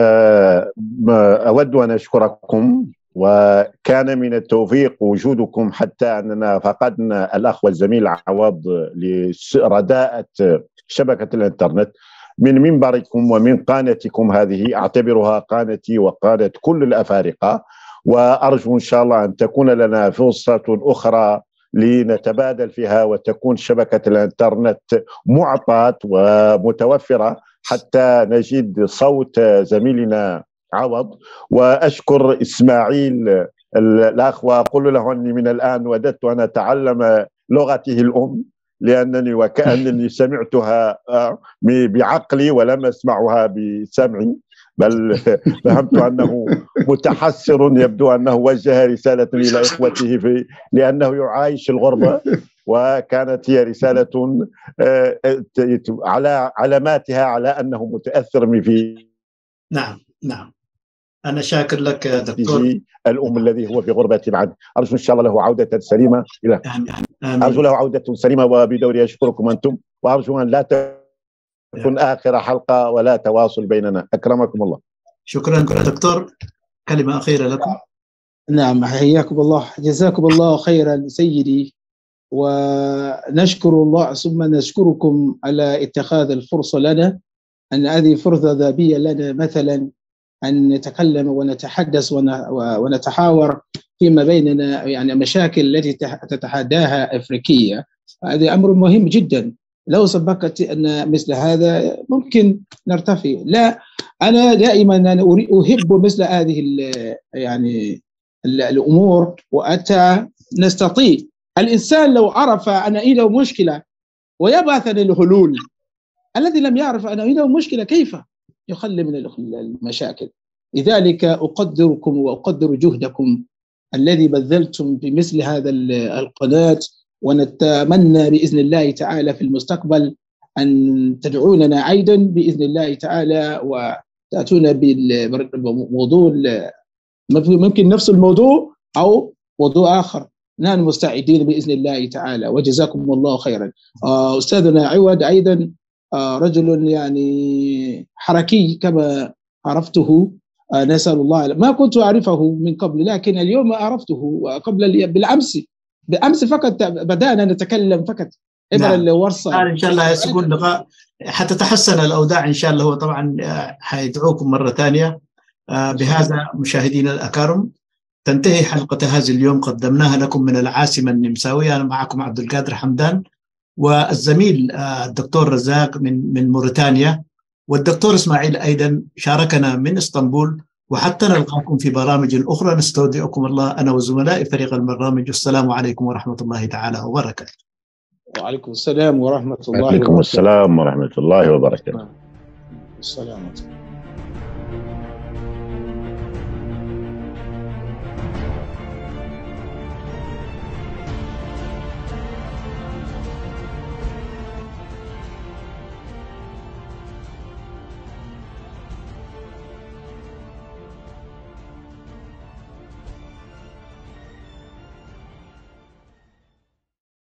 أود أن أشكركم، وكان من التوفيق وجودكم حتى أننا فقدنا الأخ والزميل عوض لرداءة شبكة الإنترنت. من منبركم ومن قناتكم هذه أعتبرها قناتي وقناة كل الأفارقة، وأرجو إن شاء الله أن تكون لنا فرصة أخرى لنتبادل فيها، وتكون شبكة الإنترنت معطاة ومتوفرة حتى نجد صوت زميلنا عوض. وأشكر إسماعيل الأخ وأقول له أني من الآن وددت أن أتعلم لغته الأم، لأنني وكأنني سمعتها بعقلي ولم أسمعها بسمعي، بل فهمت أنه متحسر. يبدو أنه وجه رسالة إلى إخوته في لأنه يعايش الغربة، وكانت هي رسالة على علاماتها على أنه متأثر في. نعم نعم أنا شاكر لك يا دكتور. الأم الذي هو في غربة عنه، أرجو إن شاء الله له عودة سليمة إلى آمين. أرجو له عودة سليمة، وبدوري أشكركم أنتم، وأرجو أن لا تكون آخر حلقة ولا تواصل بيننا. أكرمكم الله. شكرا دكتور، كلمة أخيرة لكم. نعم، حياكم الله، جزاكم الله خيرا سيدي، ونشكر الله ثم نشكركم على اتخاذ الفرصة لنا، أن هذه فرصة ذهبية لنا مثلا أن نتكلم ونتحدث ونتحاور فيما بيننا، يعني مشاكل التي تتحداها أفريقيا. هذا أمر مهم جدا، لو سبقت أن مثل هذا ممكن نرتفع. لا، أنا دائما أنا أحب مثل هذه يعني الأمور، وأتى نستطيع الإنسان لو عرف أن عنده مشكلة ويبحث عن الحلول، الذي لم يعرف أن عنده مشكلة كيف يخلي من المشاكل. لذلك أقدركم وأقدر جهدكم الذي بذلتم بمثل هذا القناة، ونتمنى بإذن الله تعالى في المستقبل أن تدعوننا أيضا بإذن الله تعالى، وتأتون بالموضوع ممكن نفس الموضوع أو موضوع آخر، نحن مستعدين بإذن الله تعالى، وجزاكم الله خيرا. أستاذنا عوض أيضا رجل يعني حركي كما عرفته، نسأل الله، ما كنت أعرفه من قبل لكن اليوم عرفته قبل بالأمس بالأمس فقط بدأنا نتكلم فقط عبر نعم. الورصة إن شاء الله سيكون لقاء حتى تحسن الأوضاع إن شاء الله. هو طبعا حيدعوكم مرة ثانية. بهذا مشاهدينا الأكارم تنتهي حلقة هذا اليوم، قدمناها لكم من العاصمة النمساوية. أنا معكم عبد القادر حمدان، والزميل الدكتور رزاق من من موريتانيا، والدكتور إسماعيل أيضا شاركنا من اسطنبول. وحتى نلقاكم في برامج أخرى، نستودعكم الله أنا وزملائي فريق البرامج. السلام عليكم ورحمة الله تعالى وبركاته. وعليكم السلام ورحمة الله وبركاته. وعليكم السلام ورحمة الله وبركاته. السلام عليكم.